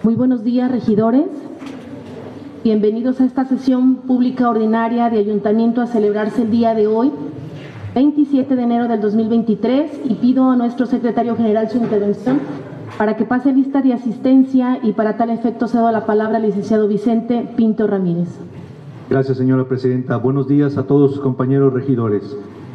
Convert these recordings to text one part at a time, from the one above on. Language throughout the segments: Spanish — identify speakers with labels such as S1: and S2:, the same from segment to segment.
S1: Muy buenos días, regidores. Bienvenidos a esta sesión pública ordinaria de Ayuntamiento a celebrarse el día de hoy, 27 de enero del 2023, y pido a nuestro secretario general su intervención para que pase lista de asistencia, y para tal efecto cedo la palabra al licenciado Vicente Pinto Ramírez.
S2: Gracias, señora presidenta. Buenos días a todos sus compañeros regidores.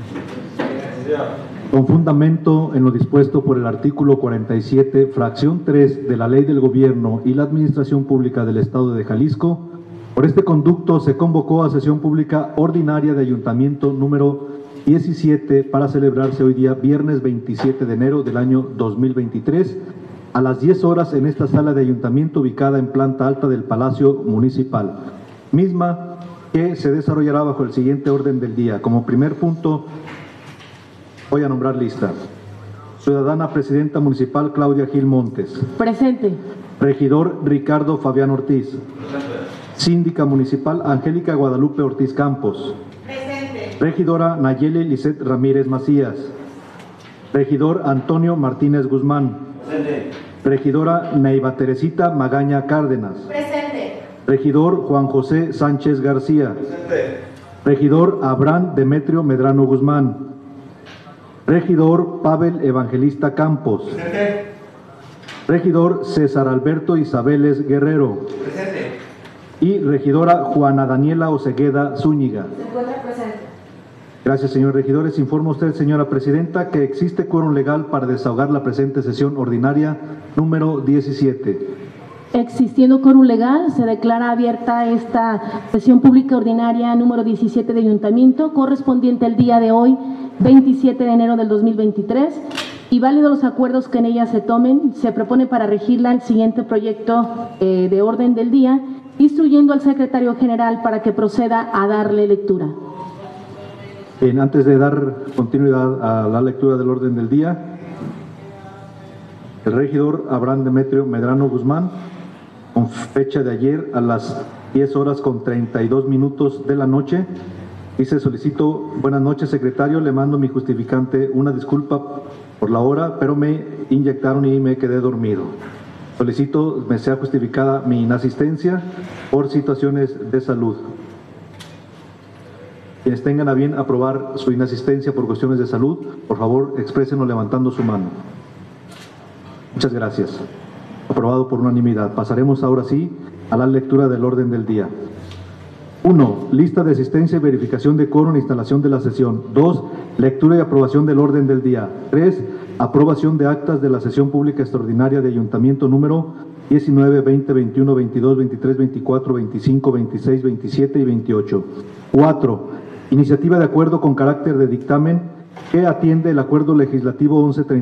S2: Con fundamento en lo dispuesto por el artículo 47, fracción 3 de la Ley del Gobierno y la Administración Pública del Estado de Jalisco, por este conducto se convocó a sesión pública ordinaria de Ayuntamiento número 17 para celebrarse hoy día, viernes 27 de enero del año 2023, a las 10 horas en esta sala de Ayuntamiento ubicada en planta alta del Palacio Municipal, misma que se desarrollará bajo el siguiente orden del día. Como primer punto, voy a nombrar lista. Ciudadana Presidenta Municipal Claudia Gil Montes.
S1: Presente.
S2: Regidor Ricardo Fabián Ortiz.
S3: Presente.
S2: Síndica Municipal Angélica Guadalupe Ortiz Campos.
S4: Presente.
S2: Regidora Nayeli Lisset Ramírez Macías. Regidor Antonio Martínez Guzmán.
S3: Presente.
S2: Regidora Neiva Teresita Magaña Cárdenas.
S4: Presente.
S2: Regidor Juan José Sánchez García.
S3: Presente.
S2: Regidor Abraham Demetrio Medrano Guzmán. Regidor Pavel Evangelista Campos.
S3: Presente.
S2: Regidor César Alberto Isabeles Guerrero.
S3: Presente.
S2: Y regidora Juana Daniela Osegueda Zúñiga.
S4: Se encuentra presente.
S2: Gracias, señores regidores. Informa usted, señora presidenta, que existe quórum legal para desahogar la presente sesión ordinaria número 17.
S1: Existiendo quórum legal, se declara abierta esta sesión pública ordinaria número 17 de Ayuntamiento, correspondiente al día de hoy, 27 de enero del 2023, y válidos los acuerdos que en ella se tomen. Se propone para regirla el siguiente proyecto de orden del día, instruyendo al secretario general para que proceda a darle lectura.
S2: Bien, antes de dar continuidad a la lectura del orden del día, el regidor Abraham Demetrio Medrano Guzmán, con fecha de ayer a las 10 horas con 32 minutos de la noche, dice: solicito, buenas noches secretario, le mando mi justificante, una disculpa por la hora, pero me inyectaron y me quedé dormido. Solicito me sea justificada mi inasistencia por situaciones de salud. Quienes tengan a bien aprobar su inasistencia por cuestiones de salud, por favor exprésenlo levantando su mano. Muchas gracias. Aprobado por unanimidad. Pasaremos ahora sí a la lectura del orden del día. 1. Lista de asistencia y verificación de quórum e instalación de la sesión. 2. Lectura y aprobación del orden del día. 3. Aprobación de actas de la sesión pública extraordinaria de Ayuntamiento número 19, 20, 21, 22, 23, 24, 25, 26, 27 y 28. 4. Iniciativa de acuerdo con carácter de dictamen que atiende el Acuerdo Legislativo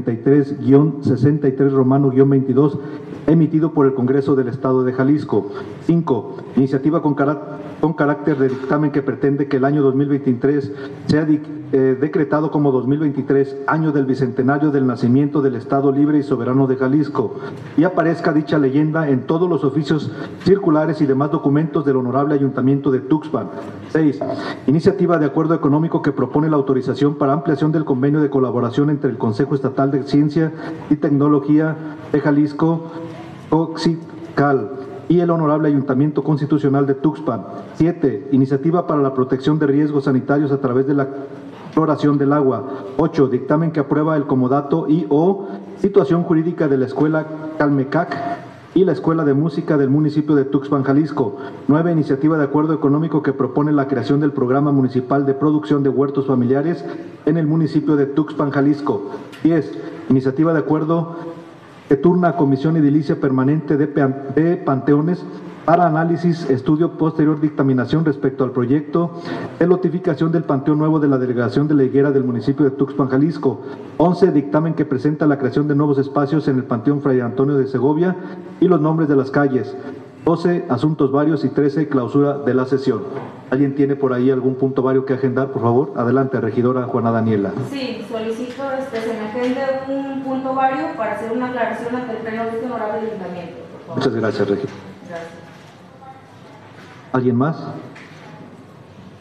S2: 1133-63 Romano-22 emitido por el Congreso del Estado de Jalisco. 5. Iniciativa con carácter de dictamen que pretende que el año 2023 sea decretado como 2023, año del bicentenario del nacimiento del Estado Libre y Soberano de Jalisco, y aparezca dicha leyenda en todos los oficios circulares y demás documentos del Honorable Ayuntamiento de Tuxpan. 6. Iniciativa de acuerdo económico que propone la autorización para ampliación del convenio de colaboración entre el Consejo Estatal de Ciencia y Tecnología de Jalisco, COXICAL, y el Honorable Ayuntamiento Constitucional de Tuxpan. 7. Iniciativa para la protección de riesgos sanitarios a través de la cloración del agua. 8. Dictamen que aprueba el comodato y o situación jurídica de la Escuela Calmecac y la Escuela de Música del municipio de Tuxpan, Jalisco. 9. Iniciativa de acuerdo económico que propone la creación del Programa Municipal de Producción de Huertos Familiares en el municipio de Tuxpan, Jalisco. 10. Iniciativa de acuerdo que turna a Comisión Edilicia Permanente de Panteones para análisis, estudio, posterior dictaminación respecto al proyecto de lotificación del Panteón Nuevo de la Delegación de la Higuera del municipio de Tuxpan, Jalisco. 11. Dictamen que presenta la creación de nuevos espacios en el Panteón Fray Antonio de Segovia y los nombres de las calles. 12. Asuntos varios y 13. Clausura de la sesión. ¿Alguien tiene por ahí algún punto vario que agendar, por favor? Adelante, regidora Juana Daniela.
S4: Sí, solicito se me agende un punto vario para hacer una aclaración ante el pleno de este honorable ayuntamiento, por favor.
S2: Muchas gracias, regidora.
S4: Gracias.
S2: ¿Alguien más?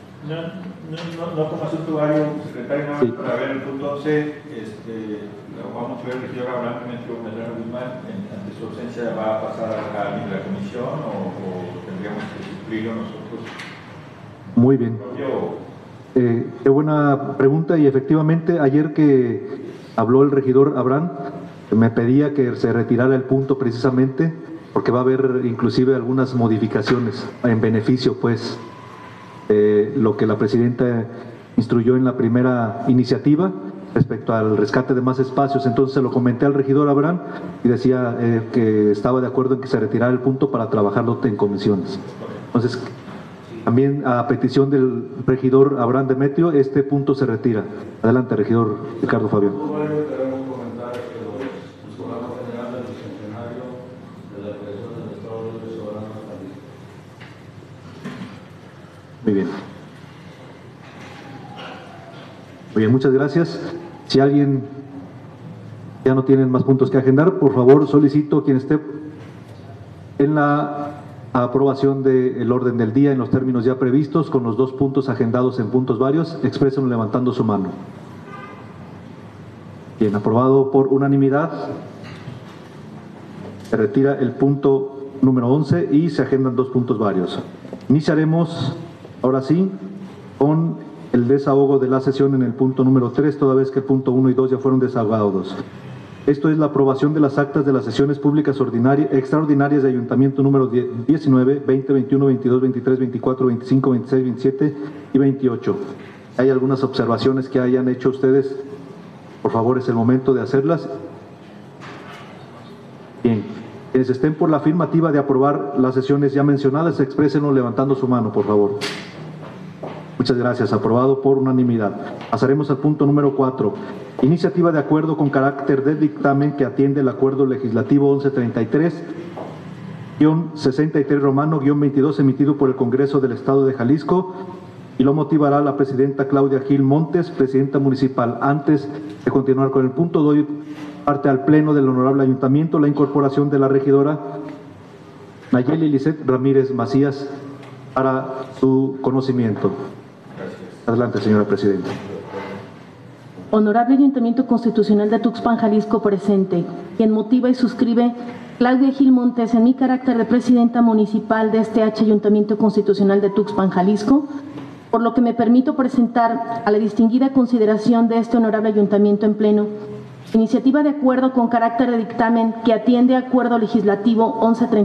S3: No como asunto vario, secretario, nada más
S2: Sí.
S3: para ver el punto 11, vamos a ver, el regidor Abraham Medrano Guzmán, ante su ausencia, ¿va a pasar a alguien de la comisión o tendríamos que suplirlo nosotros?
S2: Muy bien. Qué buena pregunta, y efectivamente ayer que habló el regidor Abraham me pedía que se retirara el punto precisamente porque va a haber inclusive algunas modificaciones en beneficio, pues, lo que la presidenta instruyó en la primera iniciativa respecto al rescate de más espacios. Entonces se lo comenté al regidor Abraham y decía que estaba de acuerdo en que se retirara el punto para trabajarlo en comisiones. Entonces, también a petición del regidor Abraham Demetrio, este punto se retira. Adelante, regidor Ricardo Fabián. Muy bien. Muy bien, muchas gracias. Si alguien ya no tiene más puntos que agendar, por favor solicito quien esté en la aprobación del orden del día en los términos ya previstos, con los 2 puntos agendados en puntos varios, expresen levantando su mano. Bien, aprobado por unanimidad. Se retira el punto número 11 y se agendan 2 puntos varios. Iniciaremos ahora sí con el desahogo de la sesión en el punto número 3, toda vez que el punto 1 y 2 ya fueron desahogados. Esto es la aprobación de las actas de las sesiones públicas extraordinarias de Ayuntamiento número 19, 20, 21, 22, 23, 24, 25, 26, 27 y 28. ¿Hay algunas observaciones que hayan hecho ustedes? Por favor, es el momento de hacerlas. Bien. Quienes estén por la afirmativa de aprobar las sesiones ya mencionadas, exprésenlo levantando su mano, por favor. Muchas gracias. Aprobado por unanimidad. Pasaremos al punto número 4. Iniciativa de acuerdo con carácter de dictamen que atiende el Acuerdo Legislativo 1133-63 Romano-22 emitido por el Congreso del Estado de Jalisco, y lo motivará la presidenta Claudia Gil Montes, presidenta municipal. Antes de continuar con el punto, doy parte al Pleno del Honorable Ayuntamiento la incorporación de la regidora Nayeli Lisset Ramírez Macías para su conocimiento. Adelante, señora presidenta.
S1: Honorable Ayuntamiento Constitucional de Tuxpan, Jalisco presente. Quien motiva y suscribe, Claudia Gil Montes, en mi carácter de presidenta municipal de este Ayuntamiento Constitucional de Tuxpan, Jalisco, por lo que me permito presentar a la distinguida consideración de este honorable Ayuntamiento en pleno iniciativa de acuerdo con carácter de dictamen que atiende Acuerdo Legislativo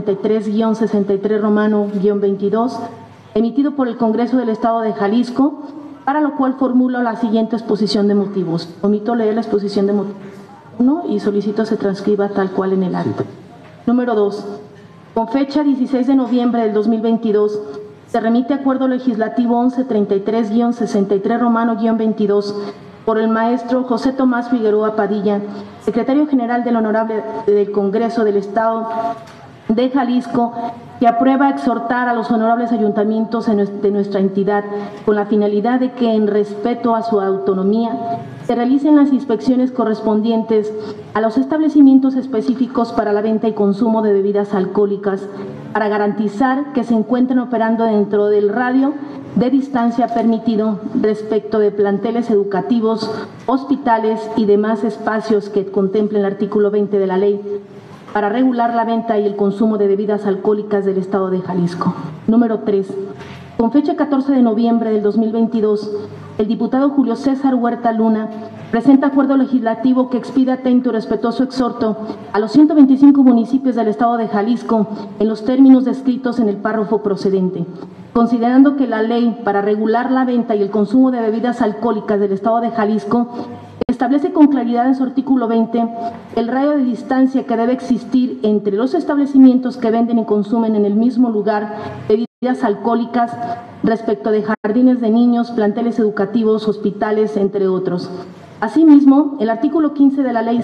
S1: 1133-63 Romano-22 emitido por el Congreso del Estado de Jalisco, para lo cual formulo la siguiente exposición de motivos. Omito leer la exposición de motivos 1 y solicito se transcriba tal cual en el acta. Número 2. Con fecha 16 de noviembre del 2022, se remite Acuerdo Legislativo 1133-63 Romano-22 por el maestro José Tomás Figueroa Padilla, secretario general del Honorable del Congreso del Estado de Jalisco, que aprueba exhortar a los honorables ayuntamientos de nuestra entidad con la finalidad de que, en respeto a su autonomía, se realicen las inspecciones correspondientes a los establecimientos específicos para la venta y consumo de bebidas alcohólicas, para garantizar que se encuentren operando dentro del radio de distancia permitido respecto de planteles educativos, hospitales y demás espacios que contemple el artículo 20 de la ley, para regular la venta y el consumo de bebidas alcohólicas del Estado de Jalisco. Número 3. Con fecha 14 de noviembre del 2022, el diputado Julio César Huerta Luna presenta acuerdo legislativo que expide atento y respetuoso exhorto a los 125 municipios del Estado de Jalisco en los términos descritos en el párrafo procedente, considerando que la ley para regular la venta y el consumo de bebidas alcohólicas del Estado de Jalisco establece con claridad en su artículo 20 el radio de distancia que debe existir entre los establecimientos que venden y consumen en el mismo lugar bebidas alcohólicas respecto de jardines de niños, planteles educativos, hospitales, entre otros. Asimismo, el artículo 15 de la ley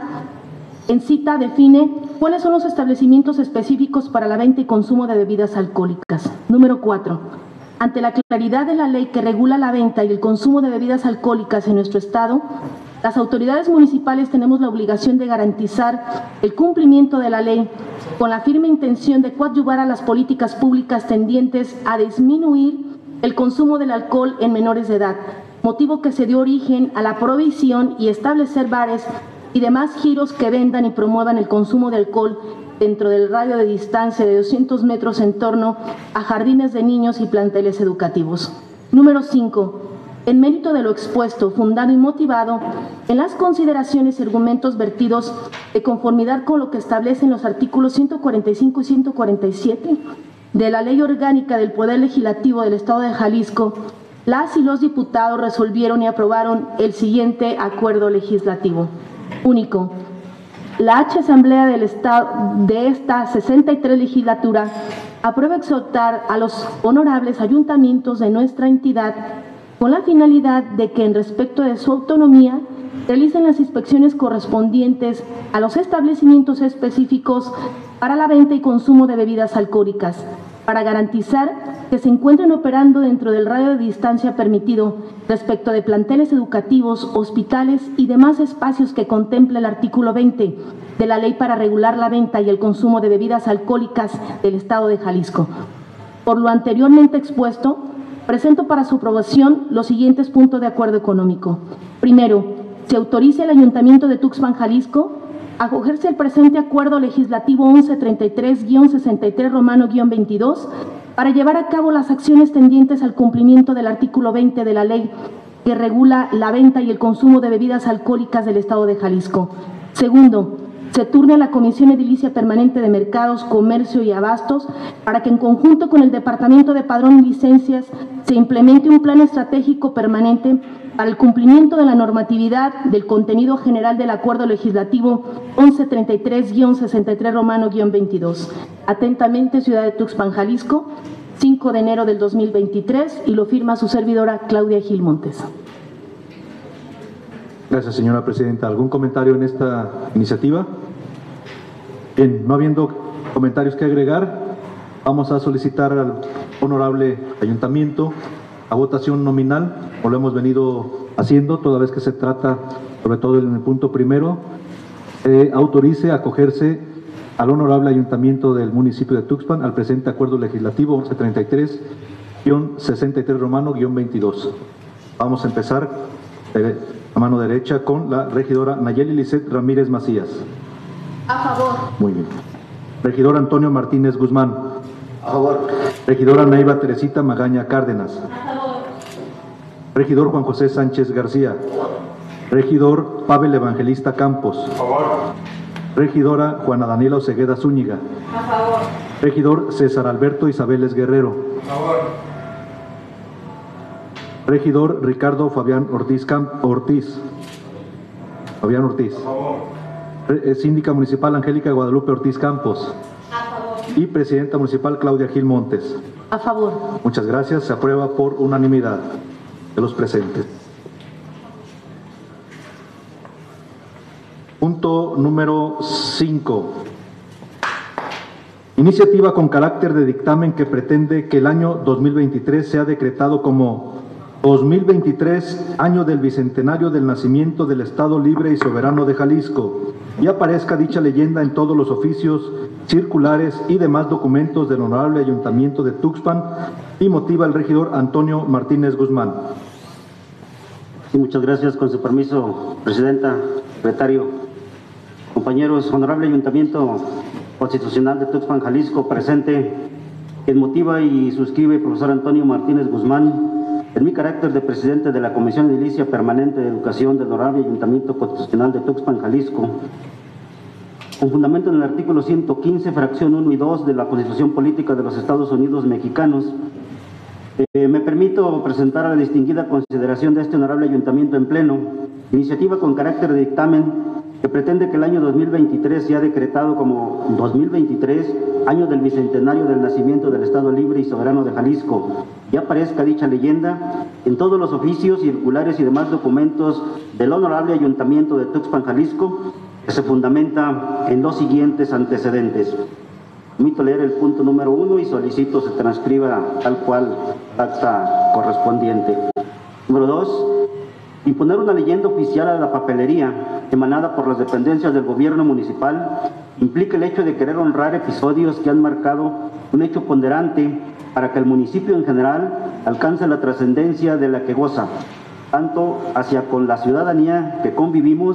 S1: define cuáles son los establecimientos específicos para la venta y consumo de bebidas alcohólicas. Número 4. Ante la claridad de la ley que regula la venta y el consumo de bebidas alcohólicas en nuestro Estado, las autoridades municipales tenemos la obligación de garantizar el cumplimiento de la ley con la firme intención de coadyuvar a las políticas públicas tendientes a disminuir el consumo del alcohol en menores de edad, motivo que se dio origen a la prohibición y establecer bares y demás giros que vendan y promuevan el consumo de alcohol dentro del radio de distancia de 200 metros en torno a jardines de niños y planteles educativos. Número 5. En mérito de lo expuesto, fundado y motivado en las consideraciones y argumentos vertidos de conformidad con lo que establecen los artículos 145 y 147 de la Ley Orgánica del Poder Legislativo del Estado de Jalisco, las y los diputados resolvieron y aprobaron el siguiente acuerdo legislativo. Único. La H Asamblea del Estado de esta 63 legislatura aprueba exhortar a los honorables ayuntamientos de nuestra entidad con la finalidad de que en respecto de su autonomía realicen las inspecciones correspondientes a los establecimientos específicos para la venta y consumo de bebidas alcohólicas, para garantizar que se encuentren operando dentro del radio de distancia permitido respecto de planteles educativos, hospitales y demás espacios que contempla el artículo 20 de la Ley para regular la venta y el consumo de bebidas alcohólicas del Estado de Jalisco. Por lo anteriormente expuesto, presento para su aprobación los siguientes puntos de acuerdo económico. Primero, se autoriza al Ayuntamiento de Tuxpan, Jalisco, a acogerse al presente acuerdo legislativo 1133-63 romano-22 para llevar a cabo las acciones tendientes al cumplimiento del artículo 20 de la ley que regula la venta y el consumo de bebidas alcohólicas del Estado de Jalisco. Segundo, se turna a la Comisión Edilicia Permanente de Mercados, Comercio y Abastos para que en conjunto con el Departamento de Padrón y Licencias se implemente un plan estratégico permanente para el cumplimiento de la normatividad del contenido general del Acuerdo Legislativo 1133-63 romano-22. Atentamente, Ciudad de Tuxpan, Jalisco, 5 de enero del 2023, y lo firma su servidora Claudia Gil Montes.
S2: Gracias, señora presidenta. ¿Algún comentario en esta iniciativa? Bien, no habiendo comentarios que agregar, vamos a solicitar al honorable ayuntamiento a votación nominal, como lo hemos venido haciendo, toda vez que se trata, sobre todo en el punto primero, autorice acogerse al honorable ayuntamiento del municipio de Tuxpan al presente acuerdo legislativo 1133-63 romano-22. Vamos a empezar a mano derecha con la regidora Nayeli Lisset Ramírez Macías.
S4: A favor.
S2: Muy bien. Regidor Antonio Martínez Guzmán.
S5: A favor.
S2: Regidora Naiva Teresita Magaña Cárdenas.
S4: A favor.
S2: Regidor Juan José Sánchez García. Regidor Pavel Evangelista Campos.
S5: A favor.
S2: Regidora Juana Daniela Osegueda Zúñiga.
S4: A favor.
S2: Regidor César Alberto Isabeles Guerrero.
S5: A favor.
S2: Regidor Ricardo Fabián Ortiz. Fabián Ortiz.
S5: A favor.
S2: Síndica Municipal Angélica Guadalupe Ortiz Campos.
S4: A favor.
S2: Y Presidenta Municipal Claudia Gil Montes.
S1: A favor.
S2: Muchas gracias. Se aprueba por unanimidad de los presentes. Punto número 5. Iniciativa con carácter de dictamen que pretende que el año 2023 sea decretado como 2023, año del bicentenario del nacimiento del Estado Libre y Soberano de Jalisco, y aparezca dicha leyenda en todos los oficios, circulares y demás documentos del honorable Ayuntamiento de Tuxpan, y motiva el regidor Antonio Martínez Guzmán.
S6: Sí, muchas gracias. Con su permiso, presidenta, secretario, compañeros, honorable Ayuntamiento Constitucional de Tuxpan, Jalisco, presente, quien motiva y suscribe el profesor Antonio Martínez Guzmán, en mi carácter de presidente de la Comisión Edilicia Permanente de Educación del honorable Ayuntamiento Constitucional de Tuxpan, Jalisco, con fundamento en el artículo 115, fracción 1 y 2 de la Constitución Política de los Estados Unidos Mexicanos, me permito presentar a la distinguida consideración de este honorable Ayuntamiento en pleno, iniciativa con carácter de dictamen que pretende que el año 2023 sea decretado como 2023, año del bicentenario del nacimiento del Estado Libre y Soberano de Jalisco, y aparezca dicha leyenda en todos los oficios, circulares y demás documentos del honorable Ayuntamiento de Tuxpan, Jalisco, que se fundamenta en los siguientes antecedentes. Permito leer el punto número 1 y solicito se transcriba tal cual acta correspondiente. Número 2. Imponer una leyenda oficial a la papelería emanada por las dependencias del gobierno municipal implica el hecho de querer honrar episodios que han marcado un hecho ponderante para que el municipio en general alcance la trascendencia de la que goza, tanto hacia con la ciudadanía que convivimos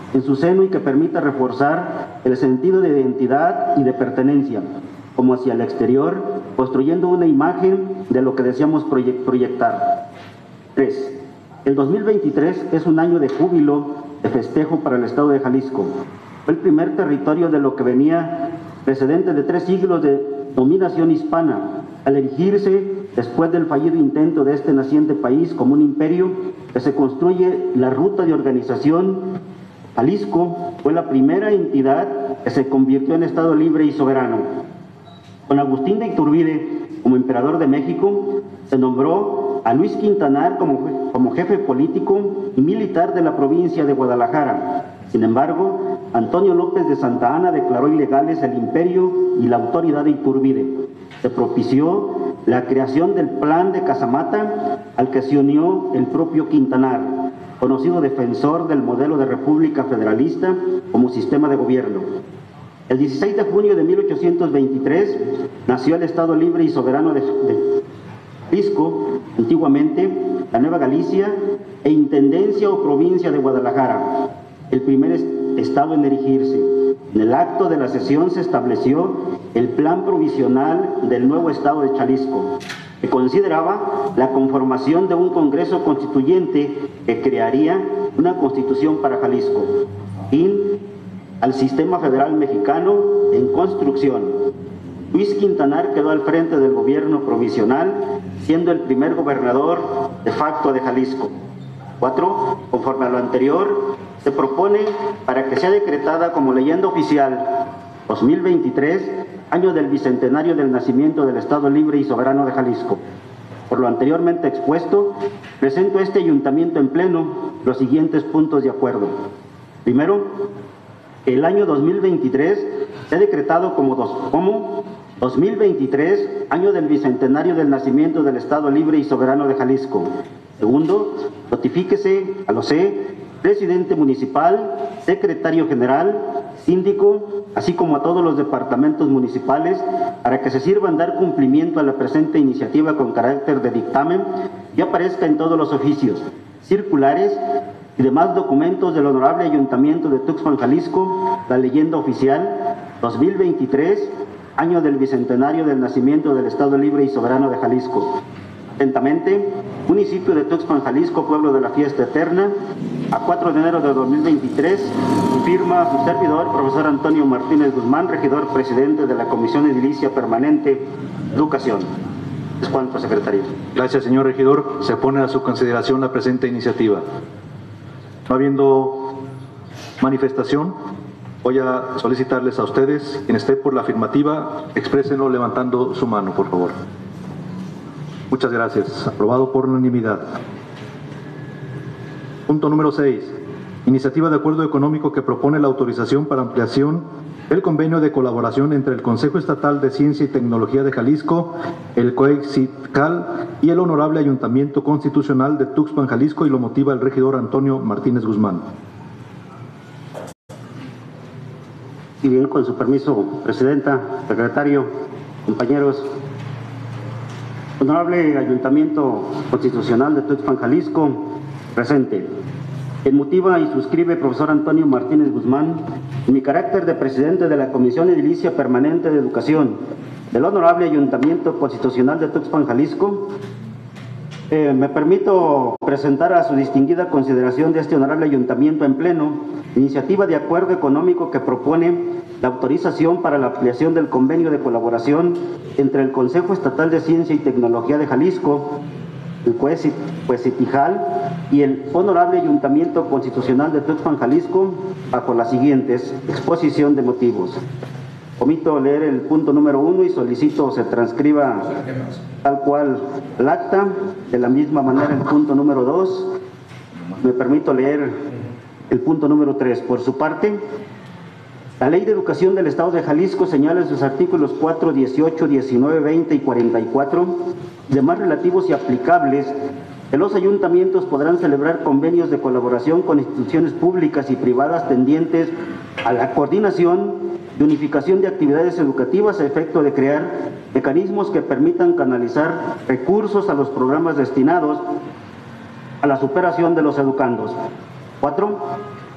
S6: en su seno y que permita reforzar el sentido de identidad y de pertenencia, como hacia el exterior, construyendo una imagen de lo que deseamos proyectar. 3. El 2023 es un año de júbilo, de festejo para el Estado de Jalisco. Fue el primer territorio de lo que venía precedente de 3 siglos de dominación hispana, al erigirse después del fallido intento de este naciente país como un imperio que se construye la ruta de organización. Jalisco fue la primera entidad que se convirtió en Estado libre y soberano. Con Agustín de Iturbide como emperador de México, se nombró a Luis Quintanar como jefe político y militar de la provincia de Guadalajara. Sin embargo, Antonio López de Santa Anna declaró ilegales el imperio y la autoridad de Iturbide. Se propició la creación del Plan de Casamata, al que se unió el propio Quintanar, conocido defensor del modelo de república federalista como sistema de gobierno. El 16 de junio de 1823 nació el Estado libre y soberano de Jalisco, antiguamente la Nueva Galicia e Intendencia o Provincia de Guadalajara, el primer estado en erigirse. En el acto de la sesión se estableció el plan provisional del nuevo Estado de Jalisco, que consideraba la conformación de un Congreso Constituyente que crearía una Constitución para Jalisco, fin al sistema federal mexicano en construcción. Luis Quintanar quedó al frente del gobierno provisional, siendo el primer gobernador de facto de Jalisco. 4. Conforme a lo anterior, se propone para que sea decretada como leyenda oficial 2023, año del bicentenario del nacimiento del Estado libre y soberano de Jalisco. Por lo anteriormente expuesto, presento a este ayuntamiento en pleno los siguientes puntos de acuerdo. Primero, el año 2023 se ha decretado como 2023, año del bicentenario del nacimiento del Estado libre y soberano de Jalisco. Segundo, notifíquese a los presidente municipal, secretario general, síndico, así como a todos los departamentos municipales, para que se sirvan dar cumplimiento a la presente iniciativa con carácter de dictamen y aparezca en todos los oficios, circulares y demás documentos del Honorable Ayuntamiento de Tuxpan, Jalisco, la leyenda oficial 2023, año del bicentenario del nacimiento del Estado libre y soberano de Jalisco. Atentamente, municipio de Tuxpan, Jalisco, pueblo de la fiesta eterna, a 4 de enero de 2023, firma su servidor, profesor Antonio Martínez Guzmán, regidor presidente de la Comisión Edilicia Permanente de Educación. Es cuanto, secretario.
S2: Gracias, señor regidor. Se pone a su consideración la presente iniciativa. No habiendo manifestación, voy a solicitarles a ustedes, quien esté por la afirmativa, exprésenlo levantando su mano, por favor. Muchas gracias. Aprobado por unanimidad. Punto número 6. Iniciativa de acuerdo económico que propone la autorización para ampliación del convenio de colaboración entre el Consejo Estatal de Ciencia y Tecnología de Jalisco, el COEXITCAL y el Honorable Ayuntamiento Constitucional de Tuxpan, Jalisco, y lo motiva el regidor Antonio Martínez Guzmán.
S6: Y bien, con su permiso, presidenta, secretario, compañeros. Honorable Ayuntamiento Constitucional de Tuxpan, Jalisco, presente. Quien motiva y suscribe, profesor Antonio Martínez Guzmán, en mi carácter de presidente de la Comisión Edilicia Permanente de Educación del Honorable Ayuntamiento Constitucional de Tuxpan, Jalisco. Me permito presentar a su distinguida consideración de este honorable ayuntamiento en pleno iniciativa de acuerdo económico que propone la autorización para la ampliación del convenio de colaboración entre el Consejo Estatal de Ciencia y Tecnología de Jalisco, el COEXITCAL, y el Honorable Ayuntamiento Constitucional de Tuxpan, Jalisco, bajo las siguientes: exposición de motivos. Omito leer el punto número 1 y solicito se transcriba tal cual el acta. De la misma manera el punto número 2. Me permito leer el punto número 3. Por su parte, la Ley de Educación del Estado de Jalisco señala en sus artículos 4, 18, 19, 20 y 44, demás relativos y aplicables, que los ayuntamientos podrán celebrar convenios de colaboración con instituciones públicas y privadas tendientes a la coordinación y unificación de actividades educativas a efecto de crear mecanismos que permitan canalizar recursos a los programas destinados a la superación de los educandos. 4.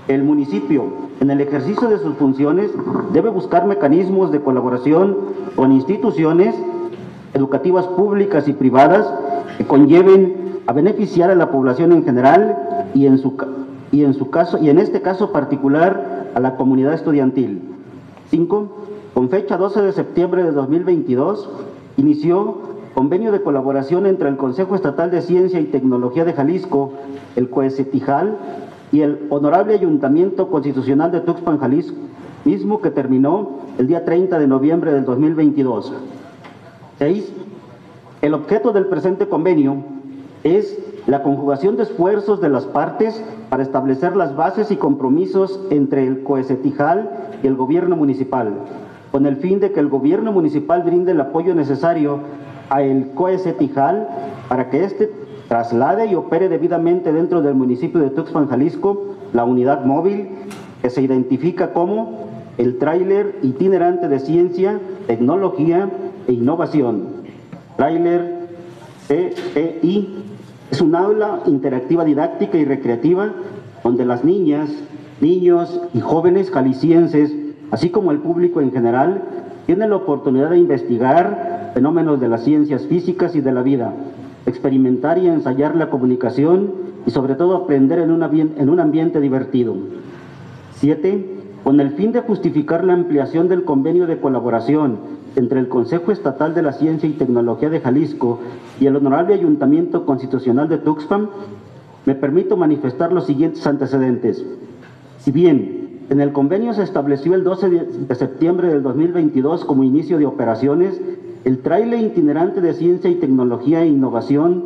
S6: El municipio, en el ejercicio de sus funciones, debe buscar mecanismos de colaboración con instituciones educativas públicas y privadas que conlleven a beneficiar a la población en general y en este caso particular a la comunidad estudiantil. 5. Con fecha 12 de septiembre de 2022, inició convenio de colaboración entre el Consejo Estatal de Ciencia y Tecnología de Jalisco, el COECETIJAL, y el Honorable Ayuntamiento Constitucional de Tuxpan, Jalisco, mismo que terminó el día 30 de noviembre del 2022. 6. El objeto del presente convenio es la conjugación de esfuerzos de las partes para establecer las bases y compromisos entre el COECETIJAL y el gobierno municipal, con el fin de que el gobierno municipal brinde el apoyo necesario a el COECETIJAL para que éste traslade y opere debidamente dentro del municipio de Tuxpan, Jalisco, la unidad móvil que se identifica como el tráiler itinerante de ciencia, tecnología e innovación. Tráiler TTI es un aula interactiva didáctica y recreativa donde las niñas, niños y jóvenes jaliscienses, así como el público en general, tienen la oportunidad de investigar fenómenos de las ciencias físicas y de la vida, experimentar y ensayar la comunicación y sobre todo aprender en un ambiente divertido. 7. Con el fin de justificar la ampliación del convenio de colaboración entre el Consejo Estatal de la Ciencia y Tecnología de Jalisco y el Honorable Ayuntamiento Constitucional de Tuxpan, me permito manifestar los siguientes antecedentes. Si bien en el convenio se estableció el 12 de septiembre del 2022 como inicio de operaciones, el tráiler itinerante de Ciencia y Tecnología e Innovación,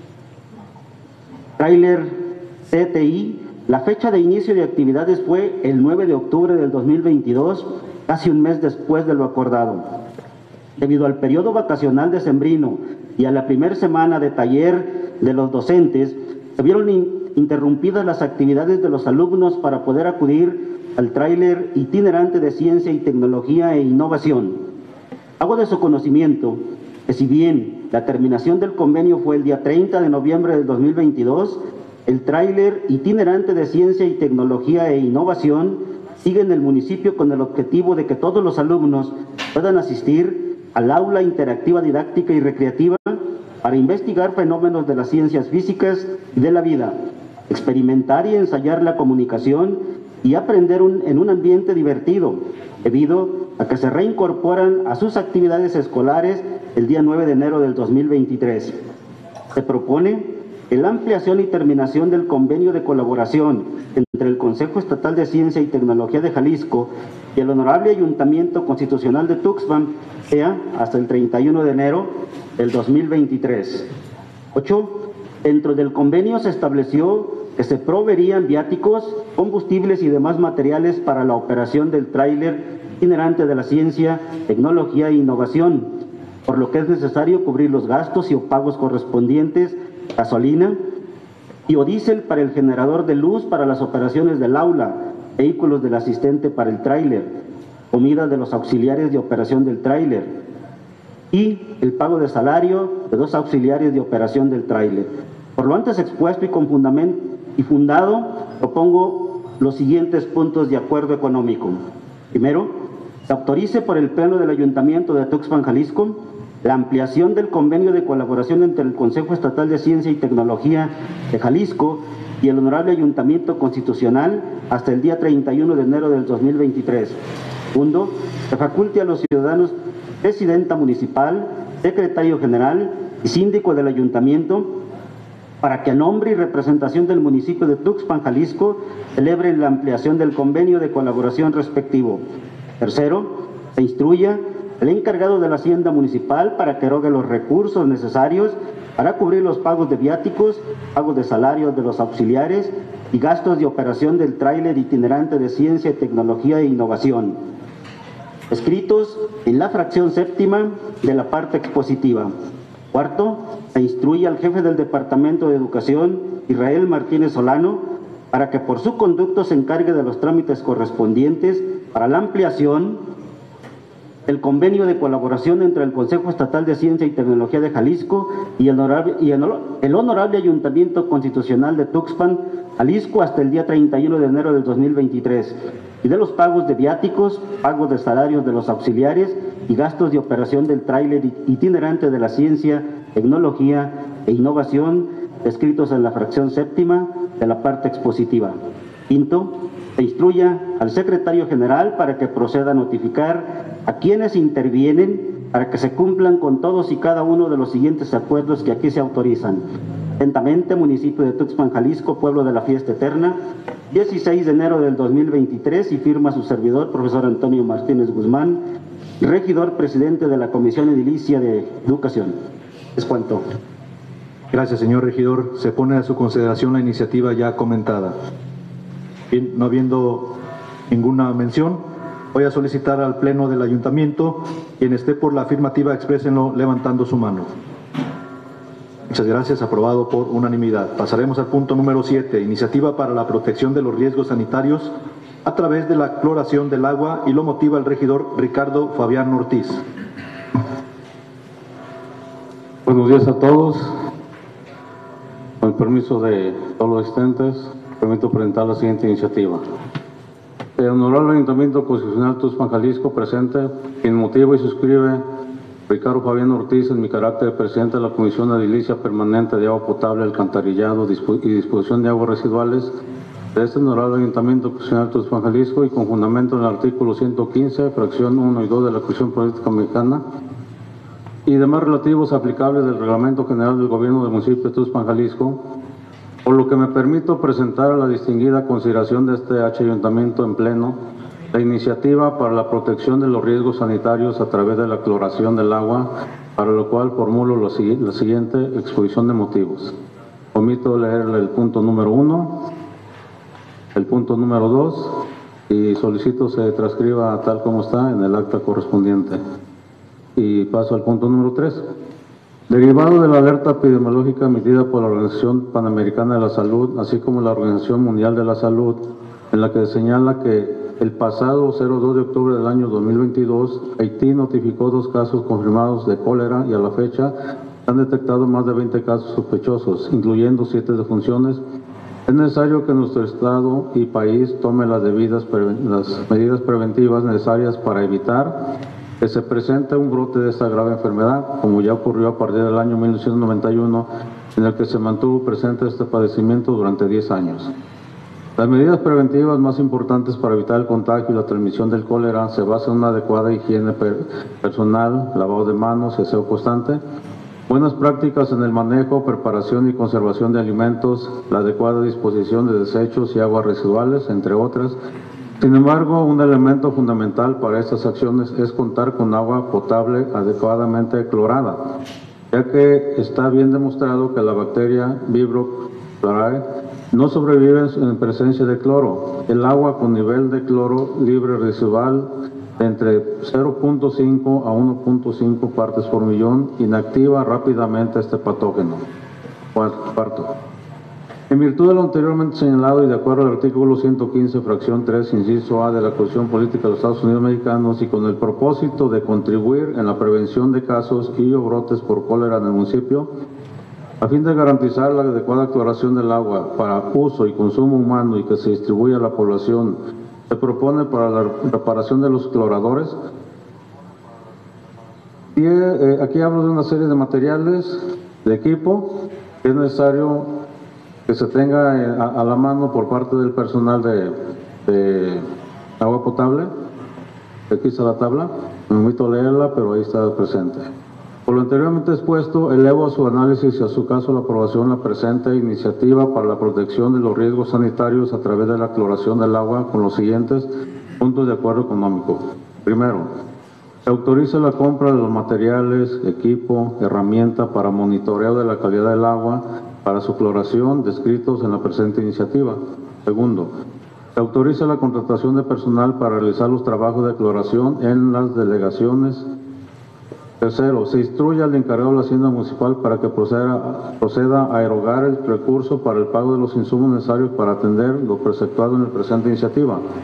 S6: tráiler CTI, la fecha de inicio de actividades fue el 9 de octubre del 2022, casi un mes después de lo acordado. Debido al periodo vacacional decembrino y a la primera semana de taller de los docentes, se vieron interrumpidas las actividades de los alumnos para poder acudir al tráiler itinerante de Ciencia y Tecnología e Innovación. Hago de su conocimiento que si bien la terminación del convenio fue el día 30 de noviembre del 2022, el tráiler itinerante de Ciencia y Tecnología e Innovación sigue en el municipio con el objetivo de que todos los alumnos puedan asistir al aula interactiva didáctica y recreativa para investigar fenómenos de las ciencias físicas y de la vida, experimentar y ensayar la comunicación y aprender en un ambiente divertido, debido a que se reincorporan a sus actividades escolares el día 9 de enero del 2023. Se propone la ampliación y terminación del convenio de colaboración entre el Consejo Estatal de Ciencia y Tecnología de Jalisco y el Honorable Ayuntamiento Constitucional de Tuxpan sea hasta el 31 de enero del 2023. 8. Dentro del convenio se estableció que se proveerían viáticos, combustibles y demás materiales para la operación del tráiler itinerante de la Ciencia, Tecnología e Innovación, por lo que es necesario cubrir los gastos y pagos correspondientes, gasolina y o diésel para el generador de luz para las operaciones del aula, vehículos del asistente para el tráiler, comida de los auxiliares de operación del tráiler y el pago de salario de 2 auxiliares de operación del tráiler. Por lo antes expuesto y con fundamento y fundado, propongo los siguientes puntos de acuerdo económico. Primero, se autorice por el Pleno del Ayuntamiento de Tuxpan, Jalisco, la ampliación del convenio de colaboración entre el Consejo Estatal de Ciencia y Tecnología de Jalisco y el Honorable Ayuntamiento Constitucional hasta el día 31 de enero del 2023. Segundo, se faculte a los ciudadanos presidenta municipal, secretario general y síndico del ayuntamiento para que a nombre y representación del municipio de Tuxpan, Jalisco, celebren la ampliación del convenio de colaboración respectivo. Tercero, se instruya al encargado de la Hacienda Municipal para que erogue los recursos necesarios para cubrir los pagos de viáticos, pagos de salarios de los auxiliares y gastos de operación del tráiler itinerante de Ciencia, Tecnología e Innovación, escritos en la fracción séptima de la parte expositiva. Cuarto, se instruye al jefe del Departamento de Educación, Israel Martínez Solano, para que por su conducto se encargue de los trámites correspondientes para la ampliación el convenio de colaboración entre el Consejo Estatal de Ciencia y Tecnología de Jalisco y el Honorable Ayuntamiento Constitucional de Tuxpan, Jalisco, hasta el día 31 de enero del 2023, y de los pagos de viáticos, pagos de salarios de los auxiliares y gastos de operación del tráiler itinerante de la ciencia, tecnología e innovación, descritos en la fracción séptima de la parte expositiva. Quinto, se instruya al secretario general para que proceda a notificar a quienes intervienen para que se cumplan con todos y cada uno de los siguientes acuerdos que aquí se autorizan. Atentamente, municipio de Tuxpan, Jalisco, pueblo de la fiesta eterna, 16 de enero del 2023, y firma su servidor, profesor Antonio Martínez Guzmán, regidor presidente de la Comisión Edilicia de Educación. Es cuanto.
S2: Gracias, señor regidor. Se pone a su consideración la iniciativa ya comentada. Bien, no habiendo ninguna mención, voy a solicitar al Pleno del Ayuntamiento, quien esté por la afirmativa, exprésenlo levantando su mano. Muchas gracias, aprobado por unanimidad. Pasaremos al punto número 7, iniciativa para la protección de los riesgos sanitarios a través de la cloración del agua, y lo motiva el regidor Ricardo Fabián Ortiz.
S5: Buenos días a todos. Con el permiso de todos los asistentes, permito presentar la siguiente iniciativa. El Honorable Ayuntamiento Constitucional Tuxpan, Jalisco, presente, quien motiva y suscribe Ricardo Fabián Ortiz en mi carácter de presidente de la Comisión Edilicia Permanente de Agua Potable, Alcantarillado y Disposición de Aguas Residuales de este Honorable Ayuntamiento Constitucional Tuxpan, Jalisco, y con fundamento en el artículo 115, fracción 1 y 2 de la Constitución Política Mexicana, y demás relativos aplicables del Reglamento General del Gobierno del Municipio de Tuxpan, Jalisco, por lo que me permito presentar a la distinguida consideración de este Ayuntamiento en pleno la iniciativa para la protección de los riesgos sanitarios a través de la cloración del agua, para lo cual formulo la siguiente exposición de motivos. Omito leer el punto número 1, el punto número 2, y solicito se transcriba tal como está en el acta correspondiente. Y paso al punto número 3. Derivado de la alerta epidemiológica emitida por la Organización Panamericana de la Salud, así como la Organización Mundial de la Salud, en la que señala que el pasado 02 de octubre del año 2022, Haití notificó 2 casos confirmados de cólera, y a la fecha han detectado más de 20 casos sospechosos, incluyendo 7 defunciones. Es necesario que nuestro Estado y país tome las medidas preventivas necesarias para evitar que se presente un brote de esta grave enfermedad, como ya ocurrió a partir del año 1991, en el que se mantuvo presente este padecimiento durante 10 años. Las medidas preventivas más importantes para evitar el contagio y la transmisión del cólera se basan en una adecuada higiene personal, lavado de manos y aseo constante, buenas prácticas en el manejo, preparación y conservación de alimentos, la adecuada disposición de desechos y aguas residuales, entre otras. Sin embargo, un elemento fundamental para estas acciones es contar con agua potable adecuadamente clorada, ya que está bien demostrado que la bacteria Vibrio chloride no sobrevive en presencia de cloro. El agua con nivel de cloro libre residual de entre 0.5 a 1.5 partes por millón inactiva rápidamente este patógeno. Cuarto. En virtud de lo anteriormente señalado y de acuerdo al artículo 115, fracción 3, inciso A de la Constitución Política de los Estados Unidos Mexicanos, y con el propósito de contribuir en la prevención de casos y o brotes por cólera en el municipio, a fin de garantizar la adecuada cloración del agua para uso y consumo humano y que se distribuya a la población, se propone para la reparación de los cloradores. Y aquí hablo de una serie de materiales, de equipo, que es necesario que se tenga a la mano por parte del personal de agua potable. Aquí está la tabla, me omito leerla, pero ahí está presente. Por lo anteriormente expuesto, elevo a su análisis y a su caso la aprobación la presente iniciativa para la protección de los riesgos sanitarios a través de la cloración del agua con los siguientes puntos de acuerdo económico. Primero, se autoriza la compra de los materiales, equipo, herramienta para monitoreo de la calidad del agua para su cloración descritos en la presente iniciativa. Segundo, se autoriza la contratación de personal para realizar los trabajos de cloración en las delegaciones. Tercero, se instruye al encargado de la Hacienda Municipal para que proceda a erogar el recurso para el pago de los insumos necesarios para atender lo preceptuado en la presente iniciativa.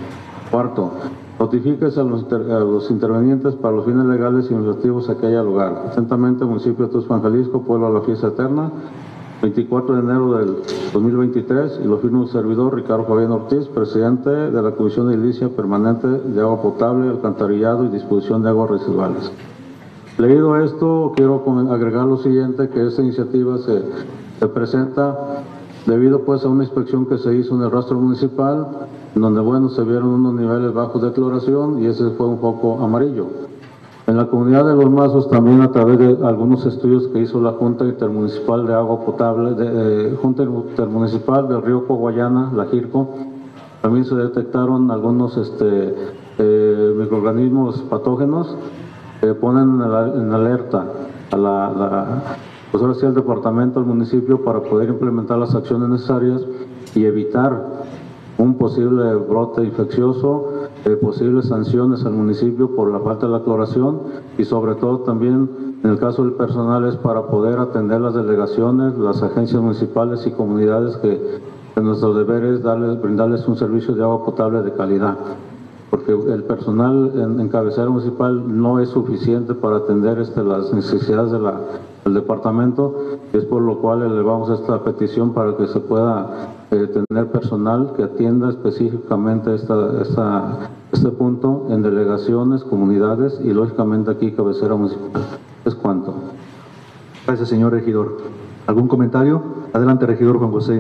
S5: Cuarto, notifíquese a los intervenientes para los fines legales y administrativos a que haya lugar. Atentamente, municipio de Tuxpan, Jalisco, pueblo a la fiesta eterna, 24 de enero del 2023, y lo firma un servidor, Ricardo Fabián Ortiz, presidente de la Comisión de Edilicia Permanente de Agua Potable, Alcantarillado y Disposición de Aguas Residuales. Leído esto, quiero agregar lo siguiente, que esta iniciativa se presenta debido pues a una inspección que se hizo en el rastro municipal, en donde bueno, se vieron unos niveles bajos de cloración y ese fue un foco amarillo. En la comunidad de Los Mazos, también a través de algunos estudios que hizo la Junta Intermunicipal de Agua Potable, Junta Intermunicipal del Río Coahuayana, la JIRCO, también se detectaron algunos microorganismos patógenos que ponen en alerta a pues ahora sí al departamento, al municipio, para poder implementar las acciones necesarias y evitar un posible brote infeccioso, posibles sanciones al municipio por la falta de la cloración y sobre todo también en el caso del personal es para poder atender las delegaciones, las agencias municipales y comunidades que nuestro deber es brindarles un servicio de agua potable de calidad, porque el personal en cabecera municipal no es suficiente para atender las necesidades del departamento, es por lo cual elevamos esta petición para que se pueda tener personal que atienda específicamente este punto en delegaciones, comunidades y lógicamente aquí cabecera municipal. ¿Es cuánto?
S2: Gracias, señor regidor. ¿Algún comentario? Adelante, regidor Juan José.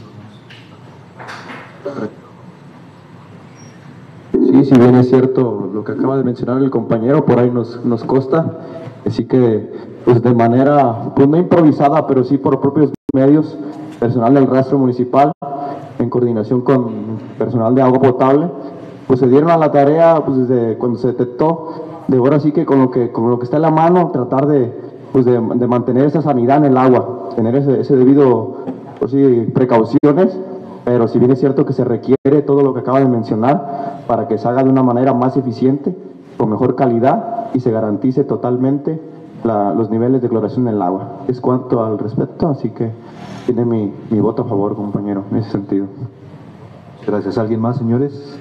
S7: Sí, si bien es cierto lo que acaba de mencionar el compañero, por ahí nos consta, así que pues de manera, pues no improvisada, pero sí por propios medios, personal del rastro municipal, en coordinación con personal de agua potable, pues se dieron a la tarea, pues desde cuando se detectó, de ahora sí que con lo que está en la mano, tratar de mantener esa sanidad en el agua, tener ese debido, pues sí, precauciones, pero si bien es cierto que se requiere todo lo que acaba de mencionar para que se haga de una manera más eficiente, con mejor calidad y se garantice totalmente los niveles de cloración en el agua. Es cuanto al respecto, así que tiene mi voto a favor, compañero, en ese sentido.
S2: Gracias. ¿Alguien más, señores?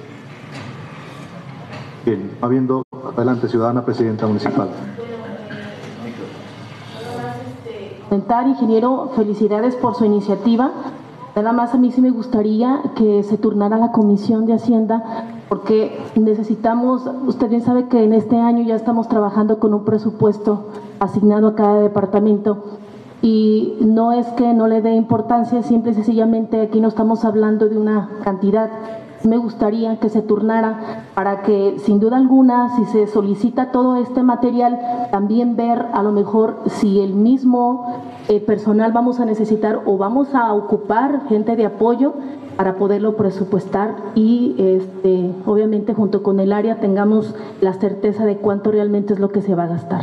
S2: Bien, habiendo, adelante, ciudadana presidenta municipal.
S1: Comentar, ingeniero, felicidades por su iniciativa. Nada más a mí sí me gustaría que se turnara la Comisión de Hacienda, porque necesitamos, usted bien sabe que en este año ya estamos trabajando con un presupuesto asignado a cada departamento y no es que no le dé importancia, simple y sencillamente aquí no estamos hablando de una cantidad. Me gustaría que se turnara para que, sin duda alguna, si se solicita todo este material, también ver a lo mejor si el mismo personal vamos a necesitar o vamos a ocupar gente de apoyo para poderlo presupuestar y obviamente junto con el área tengamos la certeza de cuánto realmente es lo que se va a gastar.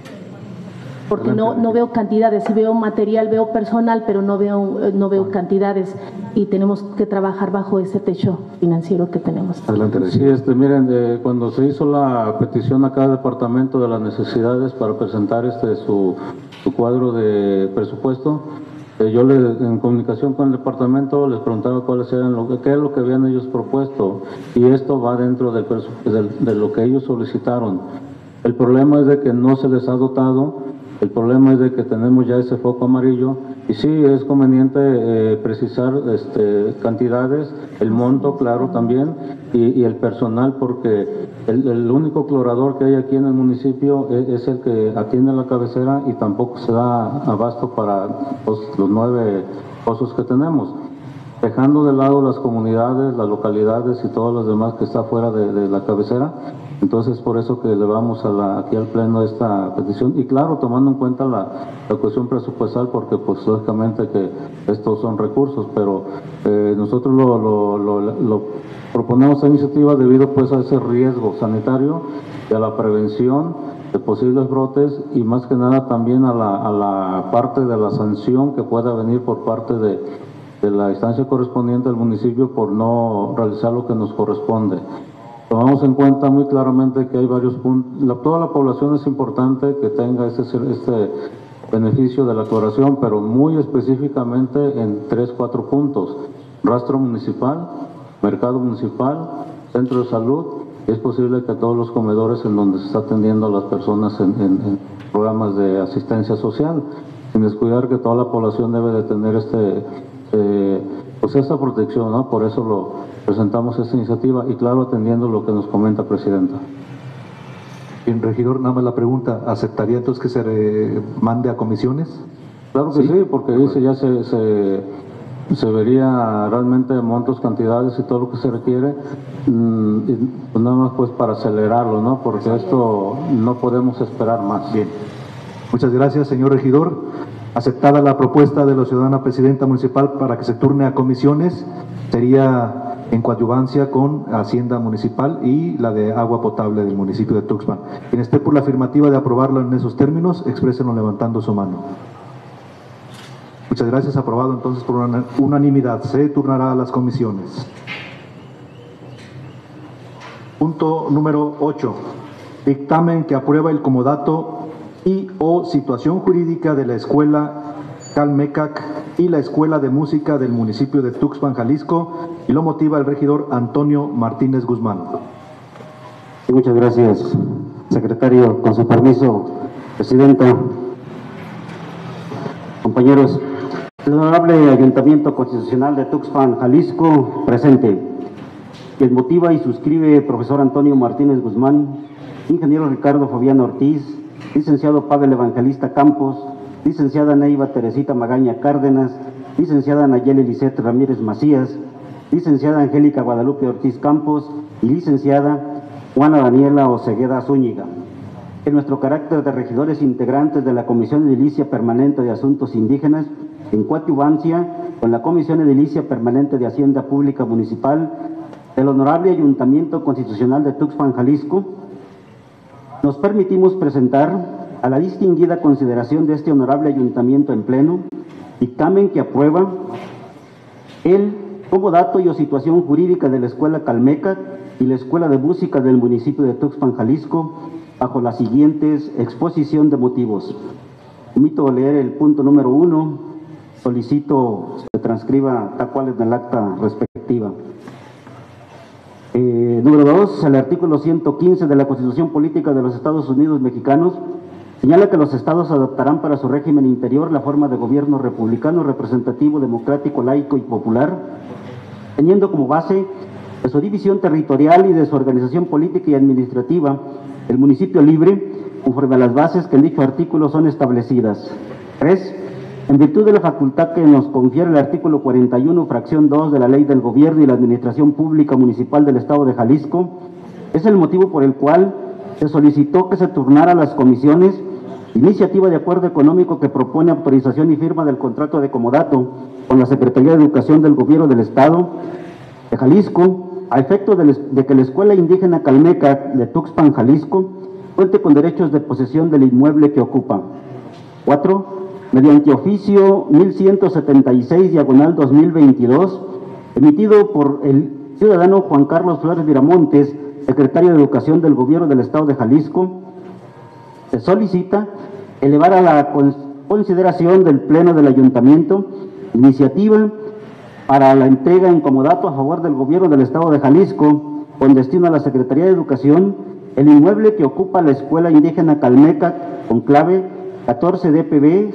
S1: Porque no veo cantidades, sí veo material, veo personal, pero no veo cantidades y tenemos que trabajar bajo ese techo financiero que tenemos.
S5: Adelante. Sí, miren, cuando se hizo la petición a cada departamento de las necesidades para presentar su cuadro de presupuesto, yo en comunicación con el departamento les preguntaba qué es lo que habían ellos propuesto y esto va dentro de lo que ellos solicitaron. El problema es de que no se les ha dotado. El problema es de que tenemos ya ese foco amarillo y sí es conveniente precisar cantidades, el monto, claro, también, y el personal, porque el único clorador que hay aquí en el municipio es el que atiende la cabecera y tampoco se da abasto para los 9 pozos que tenemos. Dejando de lado las comunidades, las localidades y todos los demás que está fuera de la cabecera, entonces por eso que elevamos aquí al pleno esta petición y claro, tomando en cuenta la cuestión presupuestal, porque pues lógicamente que estos son recursos, pero nosotros lo proponemos esta iniciativa debido pues a ese riesgo sanitario y a la prevención de posibles brotes y más que nada también a la parte de la sanción que pueda venir por parte de la instancia correspondiente al municipio por no realizar lo que nos corresponde. Tomamos en cuenta muy claramente que hay varios puntos, toda la población es importante que tenga este beneficio de la cloración, pero muy específicamente en 3-4 puntos: rastro municipal, mercado municipal, centro de salud. Es posible que todos los comedores en donde se está atendiendo a las personas en programas de asistencia social, sin descuidar que toda la población debe de tener pues esta protección, ¿no? Por eso lo presentamos esta iniciativa y claro, atendiendo lo que nos comenta Presidenta.
S2: Bien, regidor, nada más la pregunta, ¿aceptaría entonces que se mande a comisiones?
S5: Claro que sí, porque dice ya se vería realmente montos, cantidades y todo lo que se requiere, y pues nada más pues para acelerarlo, ¿no? Porque esto no podemos esperar más.
S2: Bien, muchas gracias, señor regidor. Aceptada la propuesta de la ciudadana presidenta municipal para que se turne a comisiones, sería en coadyuvancia con Hacienda Municipal y la de agua potable del municipio de Tuxpan. Quien esté por la afirmativa de aprobarlo en esos términos, exprésenlo levantando su mano. Muchas gracias, aprobado entonces por unanimidad. Se turnará a las comisiones. Punto número 8. Dictamen que aprueba el comodato y o situación jurídica de la Escuela Calmecac y la Escuela de Música del municipio de Tuxpan, Jalisco, y lo motiva el regidor Antonio Martínez Guzmán.
S6: Sí, muchas gracias, secretario. Con su permiso, presidenta, compañeros, el honorable Ayuntamiento Constitucional de Tuxpan, Jalisco, presente. Quien motiva y suscribe, profesor Antonio Martínez Guzmán, ingeniero Ricardo Fabián Ortiz, licenciado Pavel Evangelista Campos, licenciada Neiva Teresita Magaña Cárdenas, licenciada Nayeli Lisette Ramírez Macías, licenciada Angélica Guadalupe Ortiz Campos y licenciada Juana Daniela Osegueda Zúñiga. En nuestro carácter de regidores integrantes de la Comisión Edilicia Permanente de Asuntos Indígenas, en coadyuvancia con la Comisión Edilicia Permanente de Hacienda Pública Municipal del Honorable Ayuntamiento Constitucional de Tuxpan, Jalisco, nos permitimos presentar a la distinguida consideración de este honorable ayuntamiento en pleno, dictamen que aprueba el comodato y o situación jurídica de la Escuela Calmecac y la Escuela de Música del municipio de Tuxpan, Jalisco, bajo las siguientes exposición de motivos. Omito leer el punto número 1, solicito se transcriba tal cual en el acta respectiva. Número 2, el artículo 115 de la Constitución Política de los Estados Unidos Mexicanos señala que los estados adoptarán para su régimen interior la forma de gobierno republicano, representativo, democrático, laico y popular, teniendo como base de su división territorial y de su organización política y administrativa el municipio libre, conforme a las bases que en dicho artículo son establecidas. 3. En virtud de la facultad que nos confiere el artículo 41, fracción 2 de la Ley del Gobierno y la Administración Pública Municipal del Estado de Jalisco, es el motivo por el cual se solicitó que se turnara a las comisiones iniciativa de acuerdo económico que propone autorización y firma del contrato de comodato con la Secretaría de Educación del Gobierno del Estado de Jalisco, a efecto de que la Escuela Indígena Calmecac de Tuxpan, Jalisco, cuente con derechos de posesión del inmueble que ocupa. 4. Mediante oficio 1176, diagonal 2022, emitido por el ciudadano Juan Carlos Flores Viramontes, secretario de Educación del Gobierno del Estado de Jalisco, se solicita elevar a la consideración del Pleno del Ayuntamiento iniciativa para la entrega en comodato a favor del Gobierno del Estado de Jalisco, con destino a la Secretaría de Educación, el inmueble que ocupa la Escuela Indígena Calmecac, con clave 14 DPB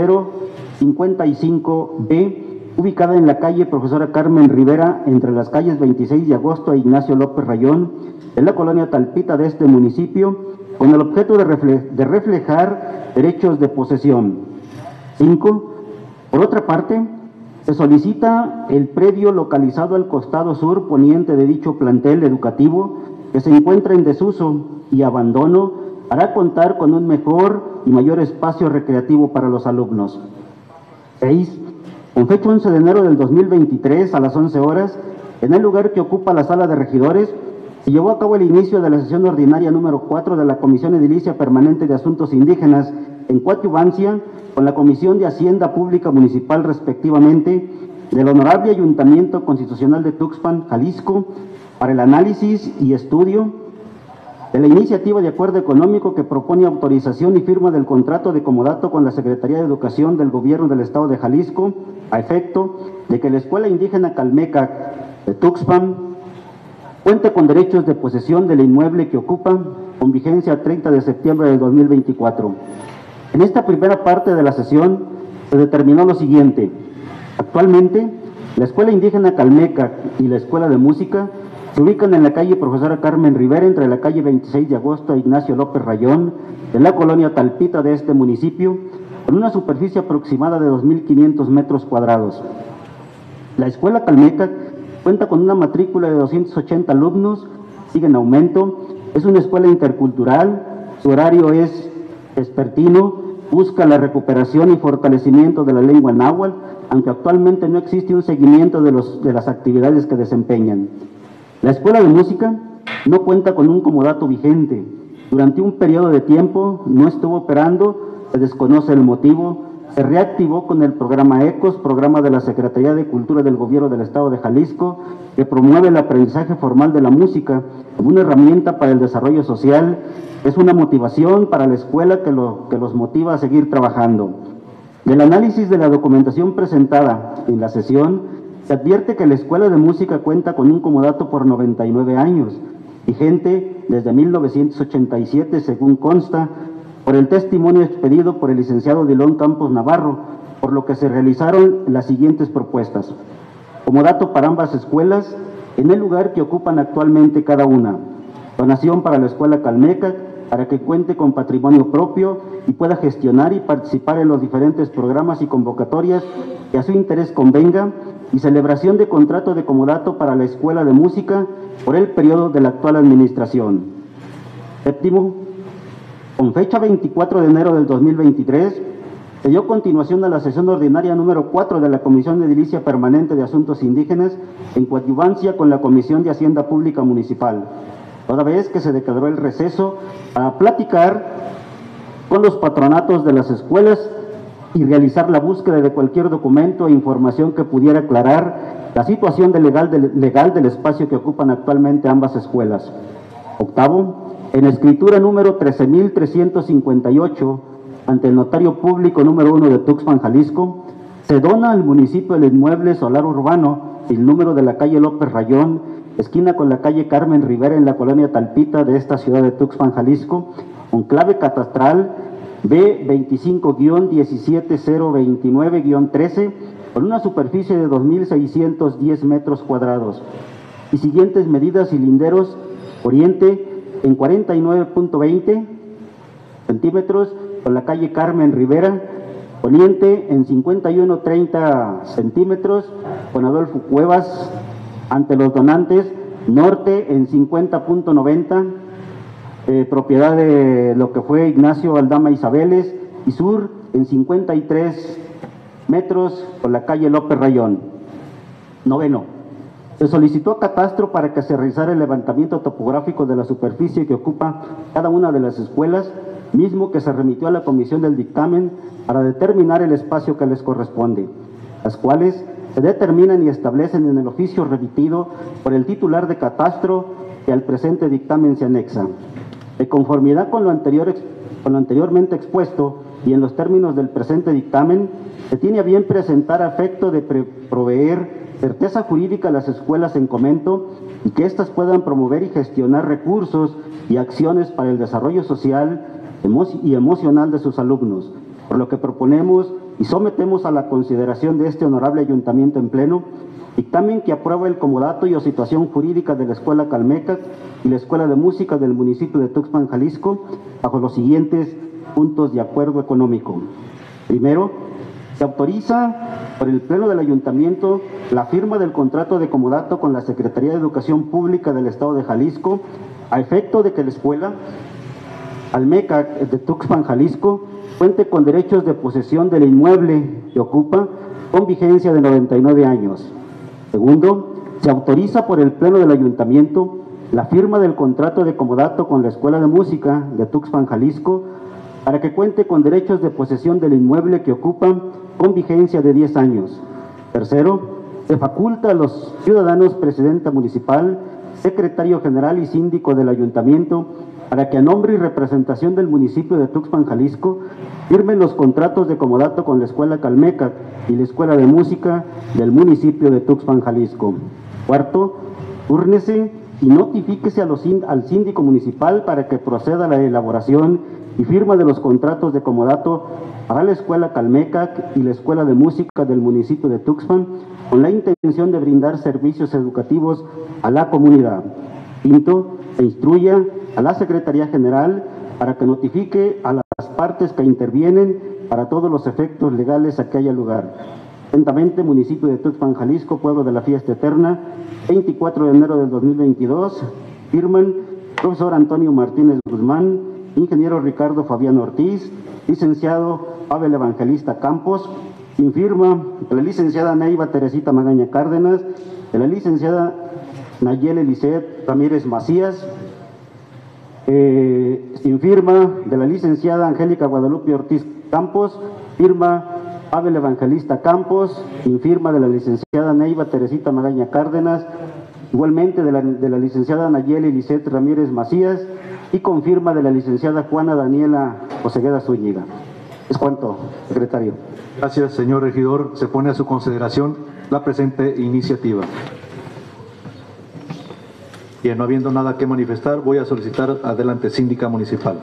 S6: 0055B, ubicada en la calle Profesora Carmen Rivera, entre las calles 26 de agosto e Ignacio López Rayón, en la colonia Talpita de este municipio, con el objeto de reflejar derechos de posesión. 5. Por otra parte, se solicita el predio localizado al costado sur poniente de dicho plantel educativo, que se encuentra en desuso y abandono, para contar con un mejor y mayor espacio recreativo para los alumnos. 6. Con fecha 11 de enero del 2023 a las 11 horas, en el lugar que ocupa la sala de regidores, se llevó a cabo el inicio de la sesión ordinaria número 4 de la Comisión Edilicia Permanente de Asuntos Indígenas, en coadyuvancia con la Comisión de Hacienda Pública Municipal respectivamente, del Honorable Ayuntamiento Constitucional de Tuxpan, Jalisco, para el análisis y estudio de la iniciativa de acuerdo económico que propone autorización y firma del contrato de comodato con la Secretaría de Educación del Gobierno del Estado de Jalisco, a efecto de que la Escuela Indígena Calmecac de Tuxpan cuente con derechos de posesión del inmueble que ocupa, con vigencia 30 de septiembre del 2024. En esta primera parte de la sesión se determinó lo siguiente. Actualmente, la Escuela Indígena Calmecac y la Escuela de Música se ubican en la calle Profesora Carmen Rivera, entre la calle 26 de agosto a Ignacio López Rayón, de la colonia Talpita de este municipio, con una superficie aproximada de 2.500 metros cuadrados. La Escuela Calmecac cuenta con una matrícula de 280 alumnos, sigue en aumento, es una escuela intercultural, su horario es vespertino, busca la recuperación y fortalecimiento de la lengua náhuatl, aunque actualmente no existe un seguimiento de las actividades que desempeñan. La Escuela de Música no cuenta con un comodato vigente. Durante un periodo de tiempo no estuvo operando, se desconoce el motivo, se reactivó con el programa ECOS, programa de la Secretaría de Cultura del Gobierno del Estado de Jalisco, que promueve el aprendizaje formal de la música como una herramienta para el desarrollo social. Es una motivación para la escuela que los motiva a seguir trabajando. Del análisis de la documentación presentada en la sesión, se advierte que la Escuela de Música cuenta con un comodato por 99 años, vigente desde 1987, según consta, por el testimonio expedido por el licenciado Dilón Campos Navarro, por lo que se realizaron las siguientes propuestas. Comodato para ambas escuelas, en el lugar que ocupan actualmente cada una. Donación para la Escuela Calmecac, para que cuente con patrimonio propio y pueda gestionar y participar en los diferentes programas y convocatorias que a su interés convenga, y celebración de contrato de comodato para la Escuela de Música por el periodo de la actual administración. Séptimo, con fecha 24 de enero del 2023, se dio continuación a la sesión ordinaria número 4 de la Comisión de Edilicia Permanente de Asuntos Indígenas en coadyuvancia con la Comisión de Hacienda Pública Municipal, toda vez que se declaró el receso para platicar con los patronatos de las escuelas y realizar la búsqueda de cualquier documento e información que pudiera aclarar la situación legal del espacio que ocupan actualmente ambas escuelas. Octavo, en escritura número 13.358, ante el notario público número 1 de Tuxpan, Jalisco, se dona al municipio el inmueble solar urbano, el número de la calle López Rayón, esquina con la calle Carmen Rivera en la colonia Talpita de esta ciudad de Tuxpan, Jalisco, con clave catastral B25-17029-13, con una superficie de 2.610 metros cuadrados, y siguientes medidas y linderos: oriente en 49.20 centímetros con la calle Carmen Rivera, poniente en 51.30 centímetros con Adolfo Cuevas ante los donantes, norte en 50.90, propiedad de lo que fue Ignacio Aldama Isabeles, y sur en 53 metros con la calle López Rayón. Noveno, se solicitó a Catastro para que se realizara el levantamiento topográfico de la superficie que ocupa cada una de las escuelas, mismo que se remitió a la comisión del dictamen para determinar el espacio que les corresponde, las cuales se determinan y establecen en el oficio remitido por el titular de Catastro, que al presente dictamen se anexa. De conformidad con lo anteriormente expuesto y en los términos del presente dictamen, se tiene a bien presentar a efecto de proveer certeza jurídica a las escuelas en comento y que éstas puedan promover y gestionar recursos y acciones para el desarrollo social y emocional de sus alumnos, por lo que proponemos y sometemos a la consideración de este honorable ayuntamiento en pleno dictamen que aprueba el comodato y o situación jurídica de la Escuela Calmecac y la Escuela de Música del municipio de Tuxpan, Jalisco, bajo los siguientes puntos de acuerdo económico. Primero, se autoriza por el Pleno del Ayuntamiento la firma del contrato de comodato con la Secretaría de Educación Pública del Estado de Jalisco, a efecto de que la Escuela Calmecac de Tuxpan, Jalisco, cuente con derechos de posesión del inmueble que ocupa con vigencia de 99 años. Segundo, se autoriza por el Pleno del Ayuntamiento la firma del contrato de comodato con la Escuela de Música de Tuxpan, Jalisco, para que cuente con derechos de posesión del inmueble que ocupan con vigencia de 10 años. Tercero, se faculta a los ciudadanos presidenta municipal, secretario general y síndico del ayuntamiento para que a nombre y representación del municipio de Tuxpan, Jalisco, firmen los contratos de comodato con la Escuela Calmecac y la Escuela de Música del municipio de Tuxpan, Jalisco. Cuarto, túrnese y notifíquese al síndico municipal para que proceda a la elaboración y firma de los contratos de comodato para la Escuela Calmecac y la Escuela de Música del municipio de Tuxpan, con la intención de brindar servicios educativos a la comunidad. Quinto, se instruya a la Secretaría General para que notifique a las partes que intervienen para todos los efectos legales a que haya lugar. Atentamente, municipio de Tuxpan, Jalisco, pueblo de la fiesta eterna, 24 de enero del 2022, firman profesor Antonio Martínez Guzmán, ingeniero Ricardo Fabián Ortiz, licenciado Pavel Evangelista Campos, sin firma de la licenciada Neiva Teresita Magaña Cárdenas, de la licenciada Nayeli Lisset Ramírez Macías, sin firma de la licenciada Angélica Guadalupe Ortiz Campos, firma Pavel Evangelista Campos, sin firma de la licenciada Neiva Teresita Magaña Cárdenas, igualmente de la licenciada Nayeli Lisset Ramírez Macías, y con firma de la licenciada Juana Daniela Osegueda Zúñiga. Es cuanto, secretario.
S2: Gracias, señor regidor. Se pone a su consideración la presente iniciativa. Bien, no habiendo nada que manifestar, voy a solicitar adelante, síndica municipal.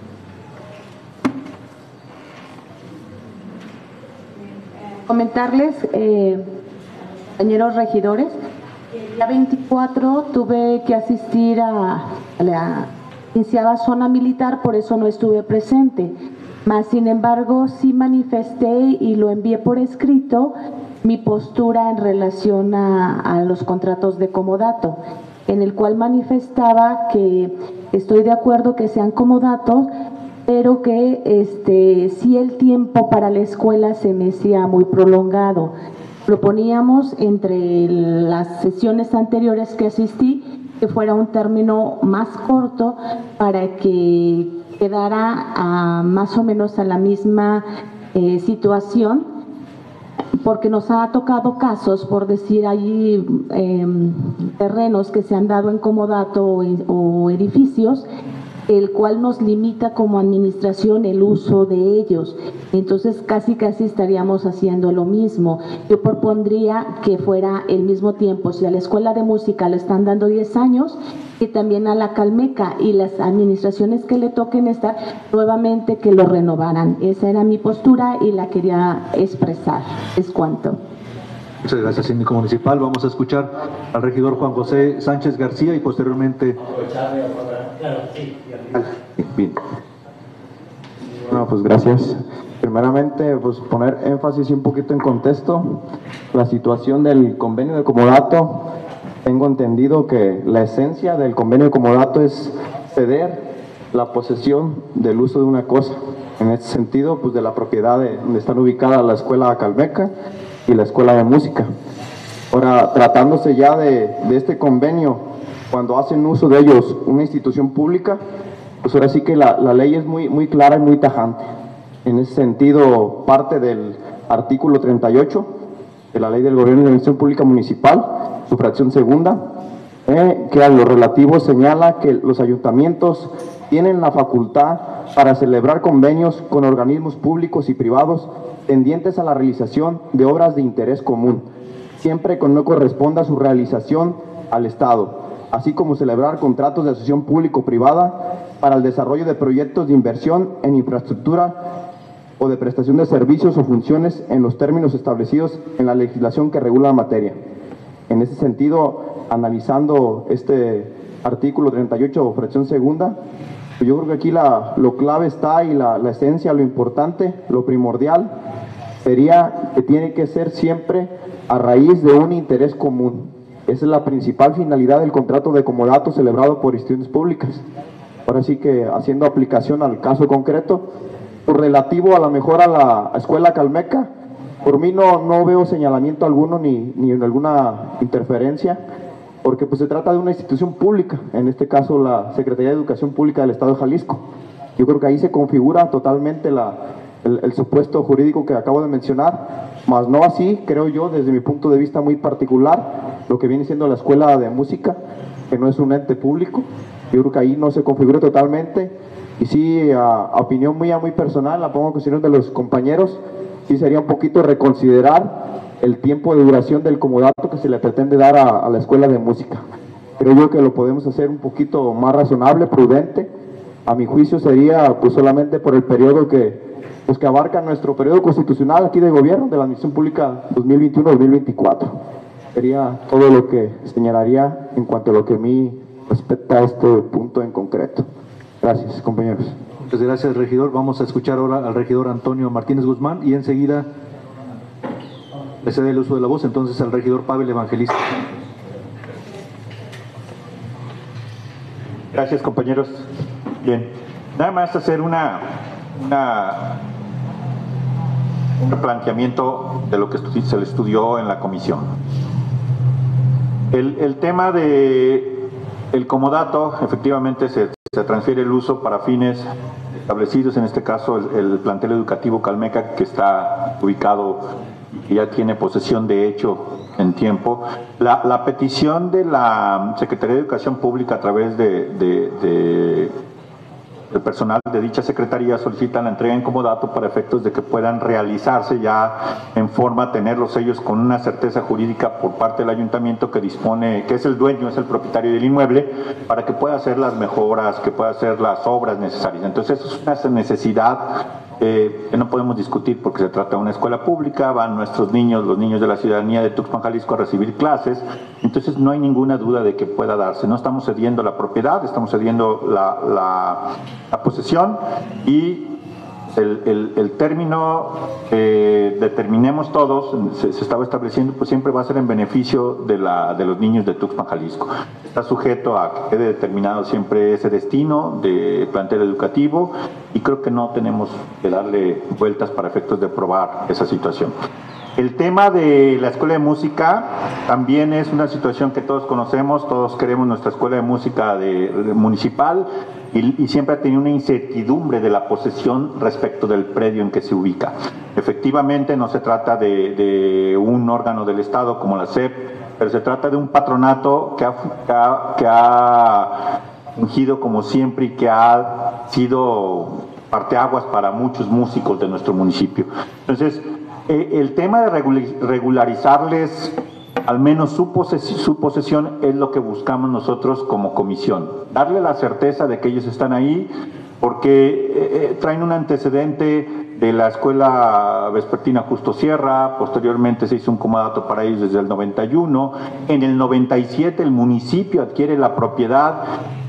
S1: Comentarles, compañeros regidores, el día 24 tuve que asistir a la iniciada zona militar, por eso no estuve presente. Mas, sin embargo, sí manifesté y lo envié por escrito mi postura en relación a los contratos de comodato, en el cual manifestaba que estoy de acuerdo que sean comodatos, pero que sí el tiempo para la escuela se me hacía muy prolongado. Proponíamos entre las sesiones anteriores que asistí que fuera un término más corto para que quedara más o menos a la misma situación, porque nos ha tocado casos, por decir, hay terrenos que se han dado en comodato o edificios, el cual nos limita como administración el uso de ellos. Entonces casi estaríamos haciendo lo mismo. Yo propondría que fuera el mismo tiempo. Si a la escuela de música le están dando 10 años, que también a la Calmeca y las administraciones que le toquen estar, nuevamente que lo renovaran. Esa era mi postura y la quería expresar. Es cuanto.
S2: Muchas gracias, síndico municipal. Vamos a escuchar al regidor Juan José Sánchez García y posteriormente...
S7: Bien. Bueno, pues gracias. Primeramente, pues poner énfasis y un poquito en contexto la situación del convenio de comodato. Tengo entendido que la esencia del convenio de comodato es ceder la posesión del uso de una cosa. En este sentido, pues de la propiedad donde están ubicadas la escuela Calmeca y la escuela de música. Ahora, tratándose ya de este convenio, cuando hacen uso de ellos una institución pública, pues ahora sí que la ley es muy clara y muy tajante. En ese sentido, parte del artículo 38 de la Ley del Gobierno de la Administración Pública Municipal, su fracción segunda, que a lo relativo señala que los ayuntamientos tienen la facultad para celebrar convenios con organismos públicos y privados tendientes a la realización de obras de interés común, siempre que no corresponda su realización al Estado, así como celebrar contratos de asociación público-privada para el desarrollo de proyectos de inversión en infraestructura o de prestación de servicios o funciones en los términos establecidos en la legislación que regula la materia. En ese sentido, analizando este artículo 38, fracción segunda, pues yo creo que aquí lo clave está y la esencia, lo importante, lo primordial, sería que tiene que ser siempre a raíz de un interés común. Esa es la principal finalidad del contrato de comodato celebrado por instituciones públicas. Ahora sí que haciendo aplicación al caso concreto, pues relativo a la mejor a la escuela Calmeca, por mí no veo señalamiento alguno ni en alguna interferencia, porque pues se trata de una institución pública, en este caso la Secretaría de Educación Pública del Estado de Jalisco. Yo creo que ahí se configura totalmente el supuesto jurídico que acabo de mencionar, más no así, creo yo, desde mi punto de vista muy particular, lo que viene siendo la escuela de música, que no es un ente público. Yo creo que ahí no se configura totalmente, y sí, a opinión muy personal, la pongo a cuestión de los compañeros, sí sería un poquito reconsiderar el tiempo de duración del comodato que se le pretende dar a la escuela de música. creo yo que lo podemos hacer un poquito más razonable, prudente. A mi juicio sería pues solamente por el periodo que abarca nuestro periodo constitucional aquí de gobierno de la Administración Pública 2021-2024. Sería todo lo que señalaría en cuanto a lo que a mí respecta a este punto en concreto. Gracias, compañeros.
S2: Muchas gracias, regidor. Vamos a escuchar ahora al regidor Antonio Martínez Guzmán y enseguida le cede el uso de la voz entonces al regidor Pavel Evangelista.
S3: Gracias, compañeros. Bien, nada más hacer un planteamiento de lo que se le estudió en la comisión. El tema de el comodato, efectivamente se transfiere el uso para fines establecidos, en este caso el plantel educativo Calmeca, que está ubicado y ya tiene posesión de hecho en tiempo. La petición de la Secretaría de Educación Pública a través del personal de dicha secretaría solicita la entrega en comodato para efectos de que puedan realizarse ya en forma, tenerlos ellos con una certeza jurídica por parte del ayuntamiento que dispone, que es el dueño, es el propietario del inmueble, para que pueda hacer las mejoras, que pueda hacer las obras necesarias. Entonces eso es una necesidad que no podemos discutir porque se trata de una escuela pública, van nuestros niños, los niños de la ciudadanía de Tuxpan, Jalisco, a recibir clases, entonces no hay ninguna duda de que pueda darse. No estamos cediendo la propiedad, estamos cediendo la posesión, y el término que determinemos todos, se estaba estableciendo, pues siempre va a ser en beneficio de los niños de Tuxpan, Jalisco. Está sujeto a que quede determinado siempre ese destino de plantel educativo, y creo que no tenemos que darle vueltas para efectos de probar esa situación. El tema de la escuela de música también es una situación que todos conocemos, todos queremos nuestra escuela de música municipal, y siempre ha tenido una incertidumbre de la posesión respecto del predio en que se ubica. Efectivamente no se trata de un órgano del Estado como la SEP, pero se trata de un patronato que ha fungido como siempre y que ha sido parteaguas para muchos músicos de nuestro municipio. Entonces, el tema de regularizarles al menos su posesión es lo que buscamos nosotros como comisión. Darle la certeza de que ellos están ahí, porque traen un antecedente de la escuela vespertina Justo Sierra, posteriormente se hizo un comodato para ellos desde el 91, en el 97 el municipio adquiere la propiedad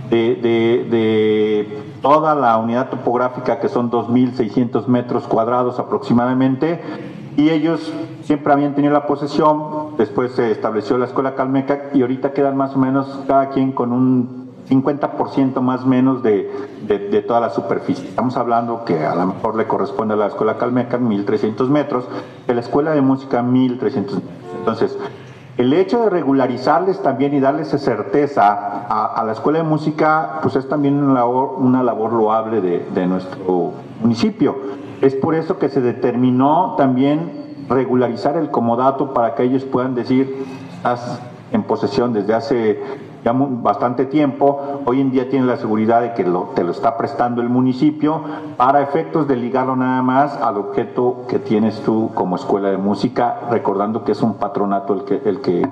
S3: de toda la unidad topográfica, que son 2.600 metros cuadrados aproximadamente, y ellos siempre habían tenido la posesión. Después se estableció la escuela Calmeca y ahorita quedan más o menos cada quien con un 50% más o menos de toda la superficie. Estamos hablando que a lo mejor le corresponde a la escuela Calmeca 1.300 metros, de la escuela de música 1.300 metros. Entonces, el hecho de regularizarles también y darles certeza a la escuela de música, pues es también una labor loable de nuestro municipio. Es por eso que se determinó también regularizar el comodato para que ellos puedan decir, estás en posesión desde hace ya bastante tiempo, hoy en día tienen la seguridad de que te lo está prestando el municipio para efectos de ligarlo nada más al objeto que tienes tú como escuela de música, recordando que es un patronato el que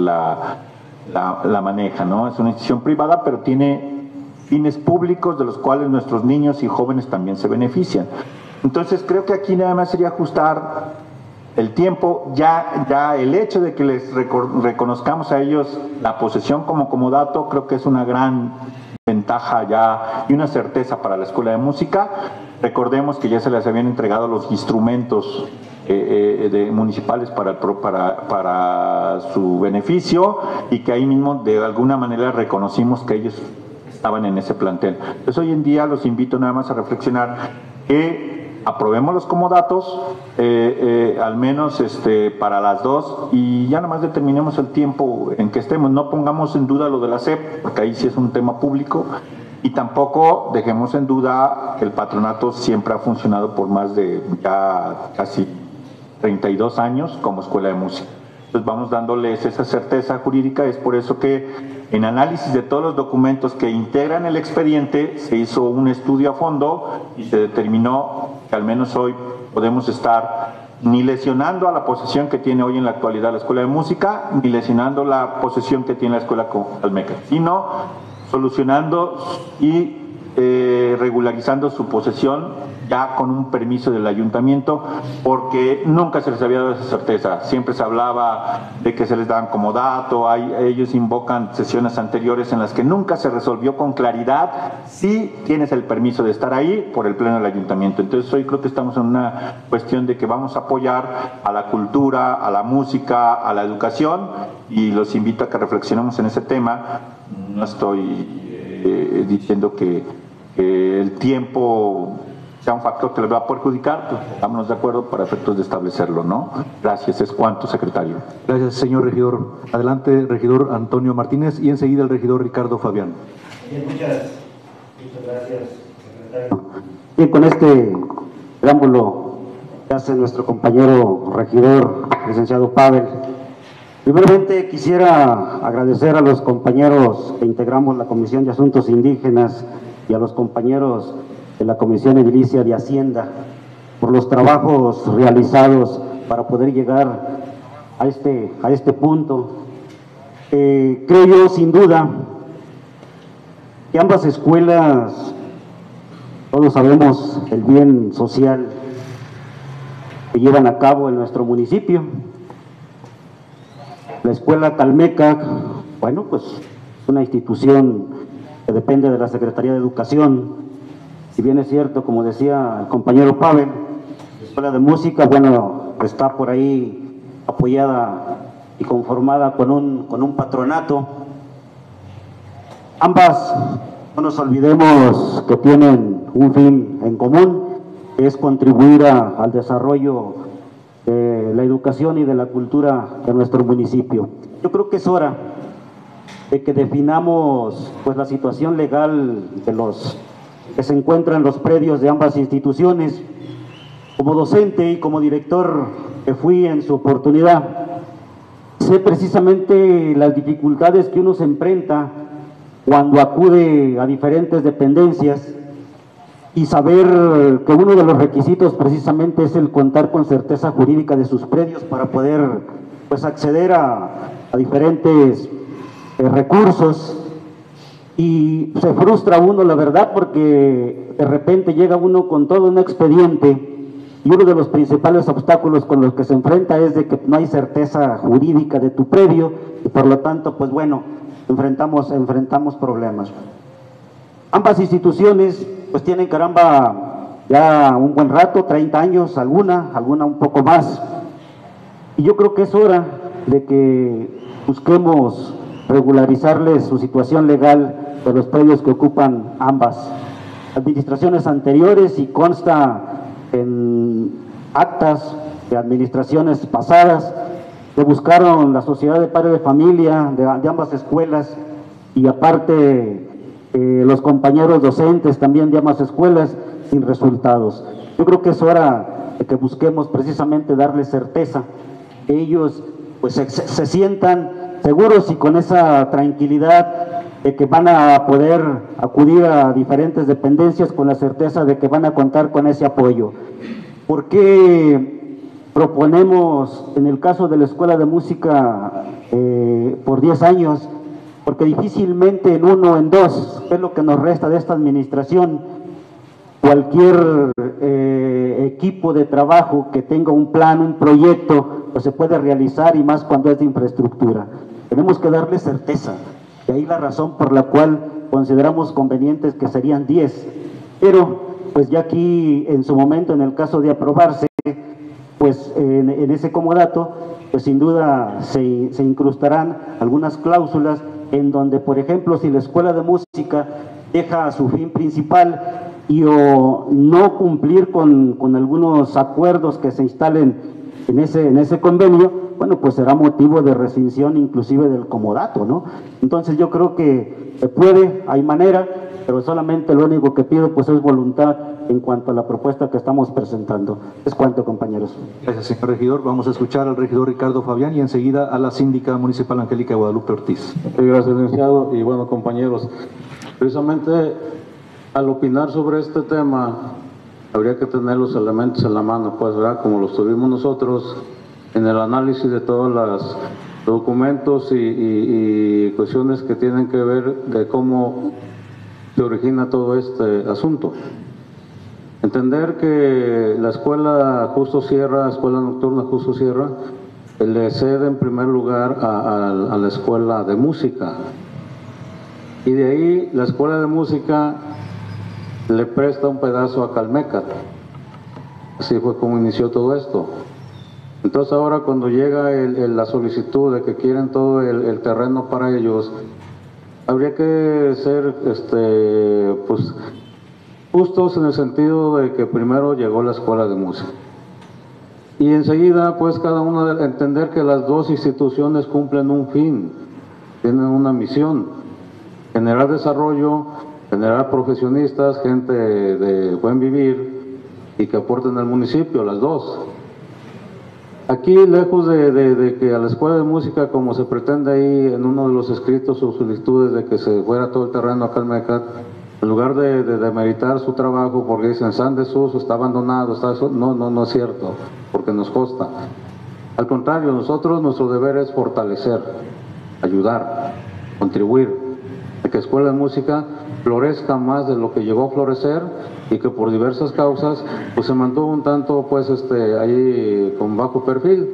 S3: la maneja, ¿no? Es una institución privada, pero tiene fines públicos de los cuales nuestros niños y jóvenes también se benefician. Entonces creo que aquí nada más sería ajustar el tiempo, ya el hecho de que les reconozcamos a ellos la posesión como comodato, creo que es una gran ventaja ya y una certeza para la escuela de música. Recordemos que ya se les habían entregado los instrumentos municipales para su beneficio, y que ahí mismo de alguna manera reconocimos que ellos estaban en ese plantel. Entonces hoy en día los invito nada más a reflexionar que aprobemos los comodatos, al menos para las dos, y ya nada más determinemos el tiempo en que estemos. No pongamos en duda lo de la SEP, porque ahí sí es un tema público, y tampoco dejemos en duda que el patronato siempre ha funcionado por más de ya casi 32 años como escuela de música. Entonces vamos dándoles esa certeza jurídica. Es por eso que en análisis de todos los documentos que integran el expediente se hizo un estudio a fondo y se determinó que al menos hoy podemos estar ni lesionando a la posesión que tiene hoy en la actualidad la Escuela de Música, ni lesionando la posesión que tiene la Escuela Calmeca, sino solucionando y regularizando su posesión ya con un permiso del ayuntamiento, porque nunca se les había dado esa certeza. Siempre se hablaba de que se les daban como dato, ellos invocan sesiones anteriores en las que nunca se resolvió con claridad si tienes el permiso de estar ahí por el pleno del ayuntamiento. Entonces hoy creo que estamos en una cuestión de que vamos a apoyar a la cultura, a la música, a la educación, y los invito a que reflexionemos en ese tema. No estoy diciendo que el tiempo sea un factor que les va a perjudicar, pues vámonos de acuerdo para efectos de establecerlo, ¿no? Gracias. Es cuanto, secretario.
S2: Gracias, señor regidor. Adelante, regidor Antonio Martínez, y enseguida el regidor Ricardo Fabián.
S6: Bien, muchas gracias, secretario. Bien, con este preámbulo que hace nuestro compañero regidor, licenciado Pavel, primeramente quisiera agradecer a los compañeros que integramos la Comisión de Asuntos Indígenas y a los compañeros de la Comisión Edilicia de Hacienda por los trabajos realizados para poder llegar a este punto. Creo yo, sin duda, que ambas escuelas, todos sabemos el bien social que llevan a cabo en nuestro municipio. La Escuela Calmeca, bueno, pues es una institución que depende de la Secretaría de Educación. Si bien es cierto, como decía el compañero Pavel, la Escuela de Música, bueno, está por ahí apoyada y conformada con un patronato. Ambas, no nos olvidemos que tienen un fin en común, que es contribuir al desarrollo de la educación y de la cultura de nuestro municipio. Yo creo que es hora de que definamos pues la situación legal de los que se encuentran los predios de ambas instituciones. Como docente y como director que fui en su oportunidad, sé precisamente las dificultades que uno se enfrenta cuando acude a diferentes dependencias, y saber que uno de los requisitos precisamente es el contar con certeza jurídica de sus predios para poder pues acceder a diferentes recursos. Y se frustra uno, la verdad, porque de repente llega uno con todo un expediente y uno de los principales obstáculos con los que se enfrenta es de que no hay certeza jurídica de tu predio, y por lo tanto, pues bueno, enfrentamos problemas. Ambas instituciones pues tienen, caramba, ya un buen rato, 30 años, alguna un poco más, y yo creo que es hora de que busquemos regularizarles su situación legal de los predios que ocupan ambas administraciones anteriores, y consta en actas de administraciones pasadas que buscaron la sociedad de padres de familia de ambas escuelas, y aparte los compañeros docentes también de ambas escuelas, sin resultados. Yo creo que es hora de que busquemos precisamente darles certeza, que ellos pues se sientan seguros y con esa tranquilidad de que van a poder acudir a diferentes dependencias con la certeza de que van a contar con ese apoyo. ¿Por qué proponemos en el caso de la Escuela de Música por 10 años? Porque difícilmente en 1 o en 2, que es lo que nos resta de esta administración, cualquier equipo de trabajo que tenga un plan, un proyecto, pues se puede realizar, y más cuando es de infraestructura. Tenemos que darle certeza, de ahí la razón por la cual consideramos convenientes que serían 10, pero pues ya aquí en su momento, en el caso de aprobarse, pues en ese comodato, pues sin duda se incrustarán algunas cláusulas en donde, por ejemplo, si la Escuela de Música deja su fin principal y o no cumplir con algunos acuerdos que se instalen en ese convenio, bueno, pues será motivo de rescisión inclusive del comodato, ¿no? Entonces yo creo que se puede, hay manera, pero solamente lo único que pido pues es voluntad en cuanto a la propuesta que estamos presentando. Es cuanto, compañeros.
S2: Gracias, señor regidor. Vamos a escuchar al regidor Ricardo Fabián y enseguida a la síndica municipal Angélica Guadalupe Ortiz.
S5: Gracias, licenciado. Y bueno, compañeros, precisamente al opinar sobre este tema, habría que tener los elementos en la mano, pues, ¿verdad? Como los tuvimos nosotros en el análisis de todos los documentos y cuestiones que tienen que ver de cómo se origina todo este asunto. Entender que la escuela Justo Sierra, escuela nocturna Justo Sierra, le cede en primer lugar a la escuela de música, y de ahí la escuela de música le presta un pedazo a Calmecat. Así fue como inició todo esto. Entonces ahora cuando llega la solicitud de que quieren todo el terreno para ellos, habría que ser pues justos en el sentido de que primero llegó la escuela de música. Y enseguida, pues cada uno debe entender que las dos instituciones cumplen un fin, tienen una misión: generar desarrollo, generar profesionistas, gente de buen vivir y que aporten al municipio, las dos. Aquí, lejos de que a la escuela de música, como se pretende ahí en uno de los escritos o solicitudes de que se fuera todo el terreno a Calmecat, en lugar de demeritar su trabajo porque dicen está en desuso, está abandonado, no es cierto, porque nos consta. Al contrario, nuestro deber es fortalecer, ayudar, contribuir a que la escuela de música florezca más de lo que llegó a florecer, y que por diversas causas pues se mantuvo un tanto pues ahí con bajo perfil,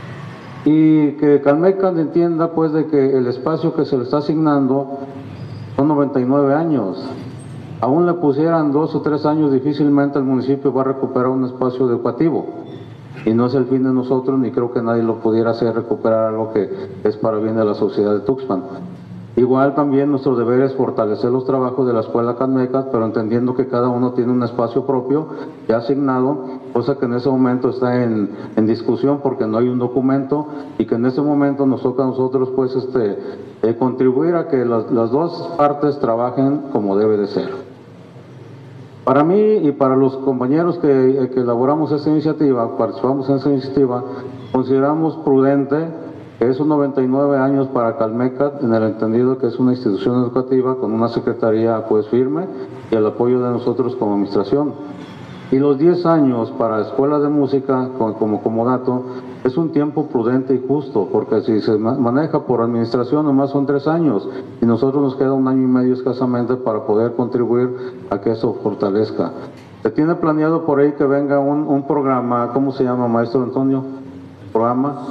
S5: y que Calmecat entienda pues de que el espacio que se le está asignando son 99 años. Aún le pusieran 2 o 3 años, difícilmente el municipio va a recuperar un espacio educativo, y no es el fin de nosotros, ni creo que nadie lo pudiera hacer, recuperar algo que es para bien de la sociedad de Tuxpan. Igual también nuestro deber es fortalecer los trabajos de la escuela Calmecat, pero entendiendo que cada uno tiene un espacio propio ya asignado, cosa que en ese momento está en discusión porque no hay un documento, y que en ese momento nos toca a nosotros pues contribuir a que las dos partes trabajen como debe de ser. Para mí y para los compañeros que elaboramos esta iniciativa, participamos en esta iniciativa, consideramos prudente que esos 99 años para Calmecat, en el entendido que es una institución educativa con una secretaría pues firme y el apoyo de nosotros como administración. Y los 10 años para escuela de música como comodato es un tiempo prudente y justo, porque si se maneja por administración nomás son 3 años, y nosotros nos queda 1 año y medio escasamente para poder contribuir a que eso fortalezca. Se tiene planeado por ahí que venga un programa, ¿cómo se llama, maestro Antonio? Programa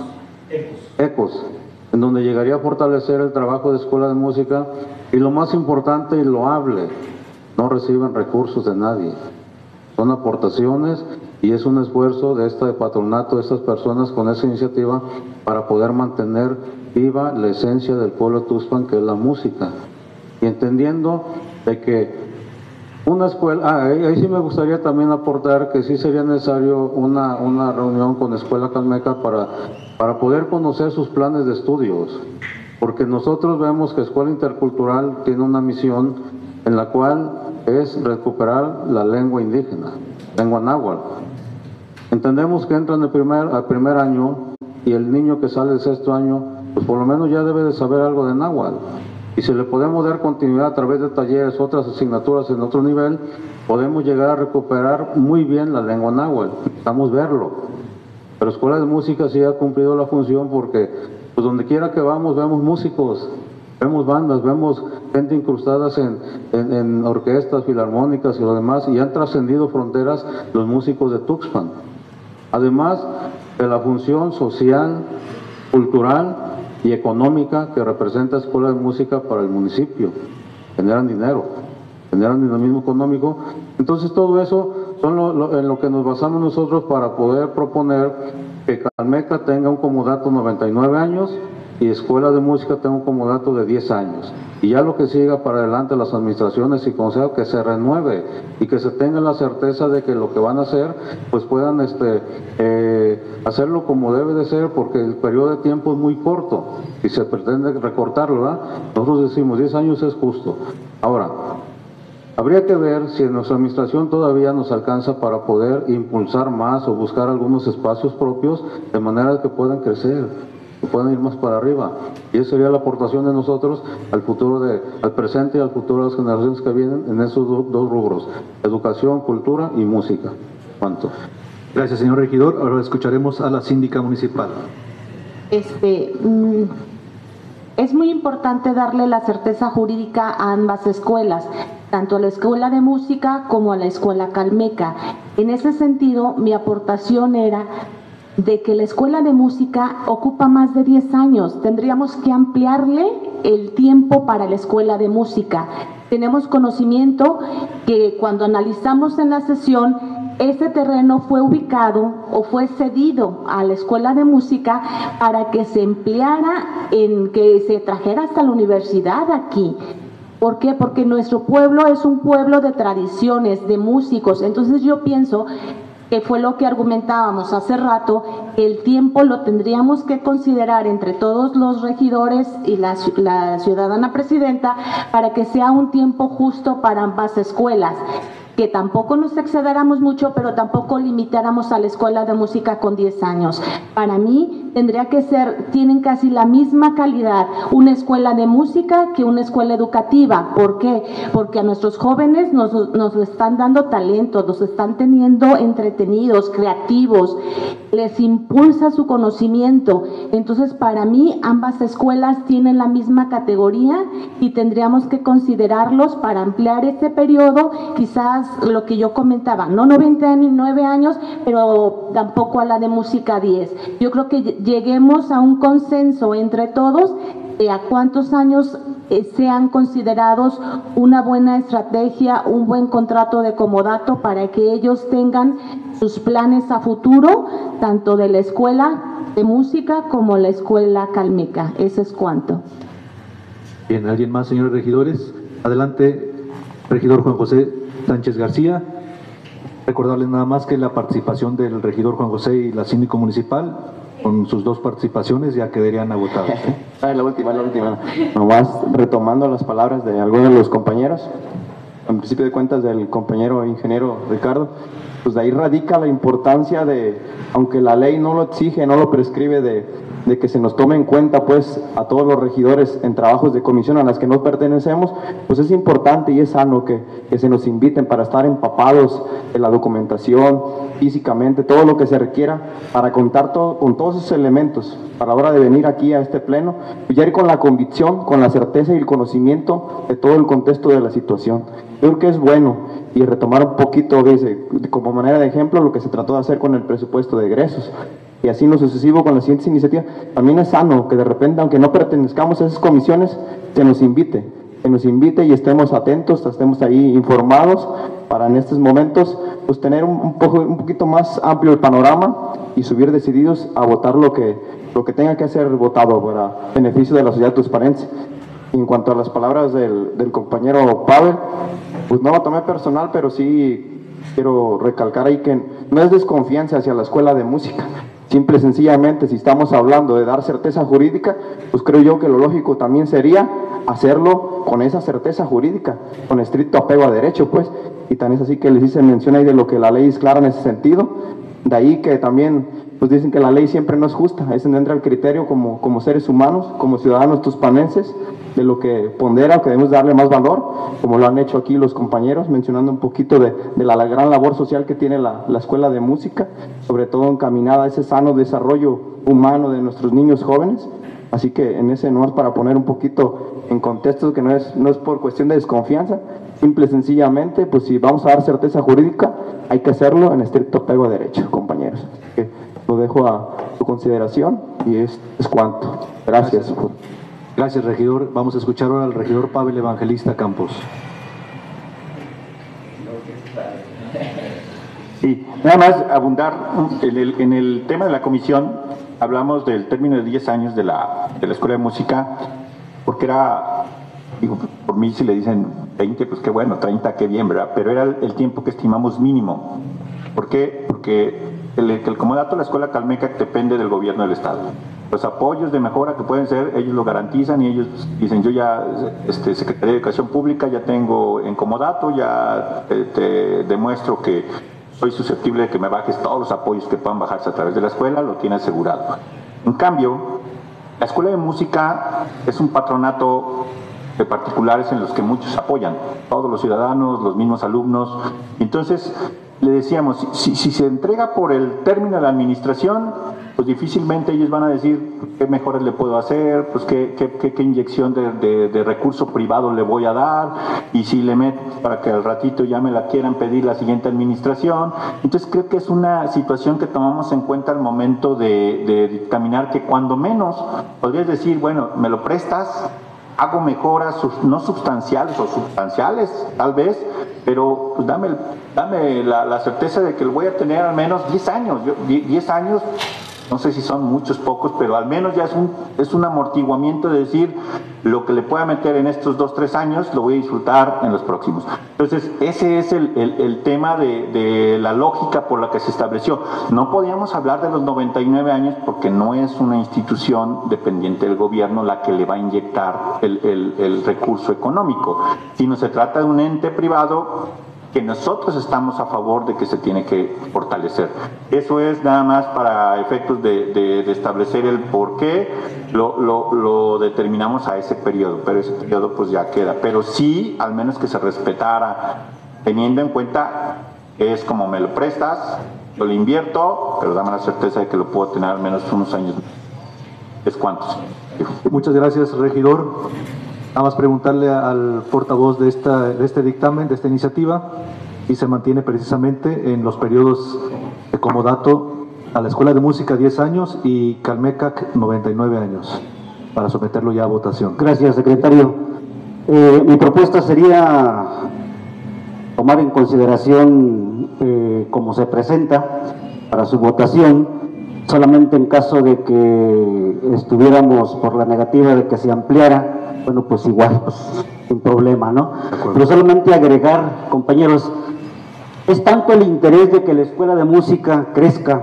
S5: Ecos, en donde llegaría a fortalecer el trabajo de escuela de música, y lo más importante y loable, no reciben recursos de nadie, son aportaciones, y es un esfuerzo de patronato, de estas personas con esa iniciativa para poder mantener viva la esencia del pueblo de Tuxpan, que es la música, y entendiendo de que una escuela, ahí sí me gustaría también aportar que sí sería necesario una reunión con Escuela Calmecat para poder conocer sus planes de estudios, porque nosotros vemos que Escuela Intercultural tiene una misión en la cual es recuperar la lengua indígena, lengua náhuatl. Entendemos que entran al primer año, y el niño que sale del 6º año, pues por lo menos ya debe de saber algo de náhuatl. Y si le podemos dar continuidad a través de talleres, otras asignaturas en otro nivel, podemos llegar a recuperar muy bien la lengua náhuatl. Necesitamos verlo. Pero Escuela de Música sí ha cumplido la función, porque pues donde quiera que vamos vemos músicos, vemos bandas, vemos gente incrustadas en orquestas, filarmónicas y lo demás, y han trascendido fronteras los músicos de Tuxpan. Además de la función social, cultural y económica que representa Escuela de Música para el municipio. Generan dinero, generan dinamismo económico. Entonces todo eso son en lo que nos basamos nosotros para poder proponer que Calmecat tenga un comodato 99 años y Escuela de Música tenga un comodato de 10 años. Y ya lo que siga para adelante, las administraciones y consejos, que se renueve y que se tenga la certeza de que lo que van a hacer pues puedan hacerlo como debe de ser, porque el periodo de tiempo es muy corto y se pretende recortarlo, ¿verdad? Nosotros decimos 10 años es justo. Ahora, habría que ver si en nuestra administración todavía nos alcanza para poder impulsar más o buscar algunos espacios propios de manera que puedan crecer. pueden ir más para arriba. Y esa sería la aportación de nosotros al futuro, al presente y al futuro de las generaciones que vienen en esos dos rubros: educación, cultura y música. ¿Cuánto?
S2: Gracias, señor regidor. Ahora escucharemos a la síndica municipal.
S1: Es muy importante darle la certeza jurídica a ambas escuelas, tanto a la Escuela de Música como a la Escuela Calmeca. En ese sentido, mi aportación era de que la Escuela de Música ocupa más de 10 años. Tendríamos que ampliarle el tiempo para la Escuela de Música. Tenemos conocimiento que cuando analizamos en la sesión, ese terreno fue ubicado o fue cedido a la Escuela de Música para que se empleara en que se trajera hasta la universidad aquí. ¿Por qué? Porque nuestro pueblo es un pueblo de tradiciones, de músicos. Entonces yo pienso que fue lo que argumentábamos hace rato, el tiempo lo tendríamos que considerar entre todos los regidores y la ciudadana presidenta para que sea un tiempo justo para ambas escuelas, que tampoco nos excedéramos mucho, pero tampoco limitáramos a la Escuela de Música con 10 años. Para mí tendría que ser, tienen casi la misma calidad una escuela de música que una escuela educativa. ¿Por qué? Porque a nuestros jóvenes nos están dando talento, los están teniendo entretenidos, creativos, les impulsa su conocimiento. Entonces, para mí, ambas escuelas tienen la misma categoría y tendríamos que considerarlos para ampliar ese periodo, quizás lo que yo comentaba, no 99 años, pero tampoco a la de música 10. Yo creo que lleguemos a un consenso entre todos de a cuántos años sean considerados una buena estrategia, un buen contrato de comodato para que ellos tengan sus planes a futuro, tanto de la Escuela de Música como la Escuela Calmeca. Eso es cuanto.
S2: Bien, ¿alguien más, señores regidores? Adelante, regidor Juan José Sánchez García. Recordarles nada más que la participación del regidor Juan José y la síndico municipal, con sus dos participaciones, ya quedarían agotadas.
S8: La última. Nomás retomando las palabras de algunos de los compañeros, en principio de cuentas del compañero ingeniero Ricardo, pues de ahí radica la importancia de, aunque la ley no lo exige, no lo prescribe, de que se nos tome en cuenta pues a todos los regidores en trabajos de comisión a las que no pertenecemos, pues es importante y es sano que se nos inviten para estar empapados de la documentación, físicamente, todo lo que se requiera para contar con todos esos elementos, para la hora de venir aquí a este pleno, y ya ir con la convicción, con la certeza y el conocimiento de todo el contexto de la situación. Yo creo que es bueno, y retomar un poquito, como manera de ejemplo, lo que se trató de hacer con el presupuesto de egresos, y así en lo sucesivo con las siguientes iniciativas. También es sano que de repente, aunque no pertenezcamos a esas comisiones, se nos invite y estemos atentos, estemos ahí informados para en estos momentos pues tener un poquito más amplio el panorama y subir decididos a votar lo que tenga que ser votado para beneficio de la sociedad tusparense. En cuanto a las palabras del compañero Pavel, pues no lo tomé personal, pero sí quiero recalcar ahí que no es desconfianza hacia la Escuela de Música. Simple y sencillamente, si estamos hablando de dar certeza jurídica, pues creo yo que lo lógico también sería hacerlo con esa certeza jurídica, con estricto apego a derecho, pues. Y tan es así que les hice mención ahí de lo que la ley es clara en ese sentido. De ahí que también, pues dicen que la ley siempre no es justa. Ahí se entra el criterio como seres humanos, como ciudadanos tuspanenses, de lo que pondera, que debemos darle más valor, como lo han hecho aquí los compañeros, mencionando un poquito de la gran labor social que tiene la Escuela de Música, sobre todo encaminada a ese sano desarrollo humano de nuestros niños jóvenes. Así que en ese no es para poner un poquito en contexto que no es por cuestión de desconfianza, simple y sencillamente, pues si vamos a dar certeza jurídica, hay que hacerlo en estricto apego a derecho, compañeros. Así que lo dejo a su consideración y es cuanto. Gracias.
S2: Gracias, regidor. Vamos a escuchar ahora al regidor Pavel Evangelista Campos.
S3: Sí, nada más abundar en el tema de la comisión. Hablamos del término de 10 años de la Escuela de Música, porque era, digo, por mí si le dicen 20, pues qué bueno, 30, qué bien, ¿verdad? Pero era el tiempo que estimamos mínimo. ¿Por qué? Porque el comodato de la Escuela Calmeca depende del gobierno del Estado. Los apoyos de mejora que pueden ser, ellos lo garantizan y ellos dicen, yo ya, Secretaría de Educación Pública, ya tengo en comodato, ya te demuestro que soy susceptible de que me bajes todos los apoyos que puedan bajarse a través de la escuela, lo tiene asegurado. En cambio, La Escuela de Música es un patronato de particulares en los que muchos apoyan, todos los ciudadanos, los mismos alumnos. Entonces, le decíamos, si se entrega por el término de la administración, pues difícilmente ellos van a decir qué mejoras le puedo hacer, pues qué inyección de recurso privado le voy a dar, y si le meto para que al ratito ya me la quieran pedir la siguiente administración. Entonces creo que es una situación que tomamos en cuenta al momento de dictaminar, que cuando menos podrías decir, bueno, me lo prestas, hago mejoras no sustanciales o sustanciales tal vez, pero pues dame la certeza de que lo voy a tener al menos 10 años. 10 años, no sé si son muchos, pocos, pero al menos ya es un amortiguamiento de decir, lo que le pueda meter en estos 2, 3 años lo voy a disfrutar en los próximos. Entonces ese es el tema de la lógica por la que se estableció. No podíamos hablar de los 99 años porque no es una institución dependiente del gobierno la que le va a inyectar el recurso económico, sino se trata de un ente privado que nosotros estamos a favor de que se tiene que fortalecer. Eso es nada más para efectos de establecer el por qué lo determinamos a ese periodo, pero ese periodo pues ya queda. Pero sí, al menos que se respetara, teniendo en cuenta que es como me lo prestas, yo lo invierto, pero dame la certeza de que lo puedo tener al menos unos años. ¿Es cuántos?
S2: Muchas gracias, regidor. Nada más preguntarle al portavoz de este dictamen, de esta iniciativa, y se mantiene precisamente en los periodos de comodato a la Escuela de Música 10 años y Calmecac 99 años, para someterlo ya a votación.
S6: Gracias, secretario. Mi propuesta sería tomar en consideración como se presenta para su votación, solamente en caso de que estuviéramos por la negativa de que se ampliara. Bueno, pues igual, pues, sin problema, ¿no? Pero solamente agregar, compañeros, es tanto el interés de que la Escuela de Música crezca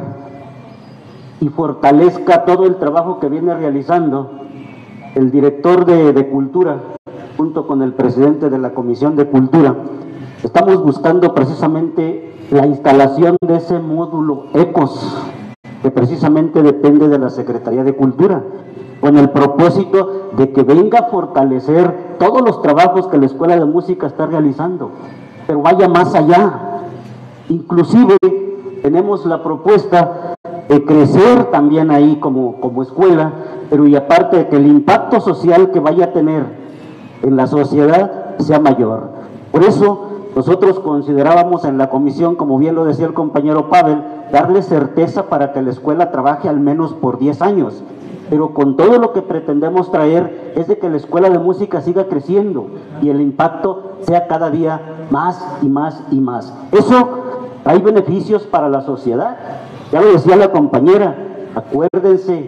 S6: y fortalezca todo el trabajo que viene realizando el director de Cultura, junto con el presidente de la Comisión de Cultura. Estamos buscando precisamente la instalación de ese módulo ECOS, que precisamente depende de la Secretaría de Cultura, con el propósito de que venga a fortalecer todos los trabajos que la Escuela de Música está realizando, pero vaya más allá. Inclusive tenemos la propuesta de crecer también ahí como escuela, pero y aparte de que el impacto social que vaya a tener en la sociedad sea mayor. Por eso nosotros considerábamos en la comisión, como bien lo decía el compañero Pavel, darle certeza para que la escuela trabaje al menos por 10 años. Pero con todo lo que pretendemos traer es de que la Escuela de Música siga creciendo y el impacto sea cada día más y más y más. Eso trae beneficios para la sociedad. Ya lo decía la compañera, acuérdense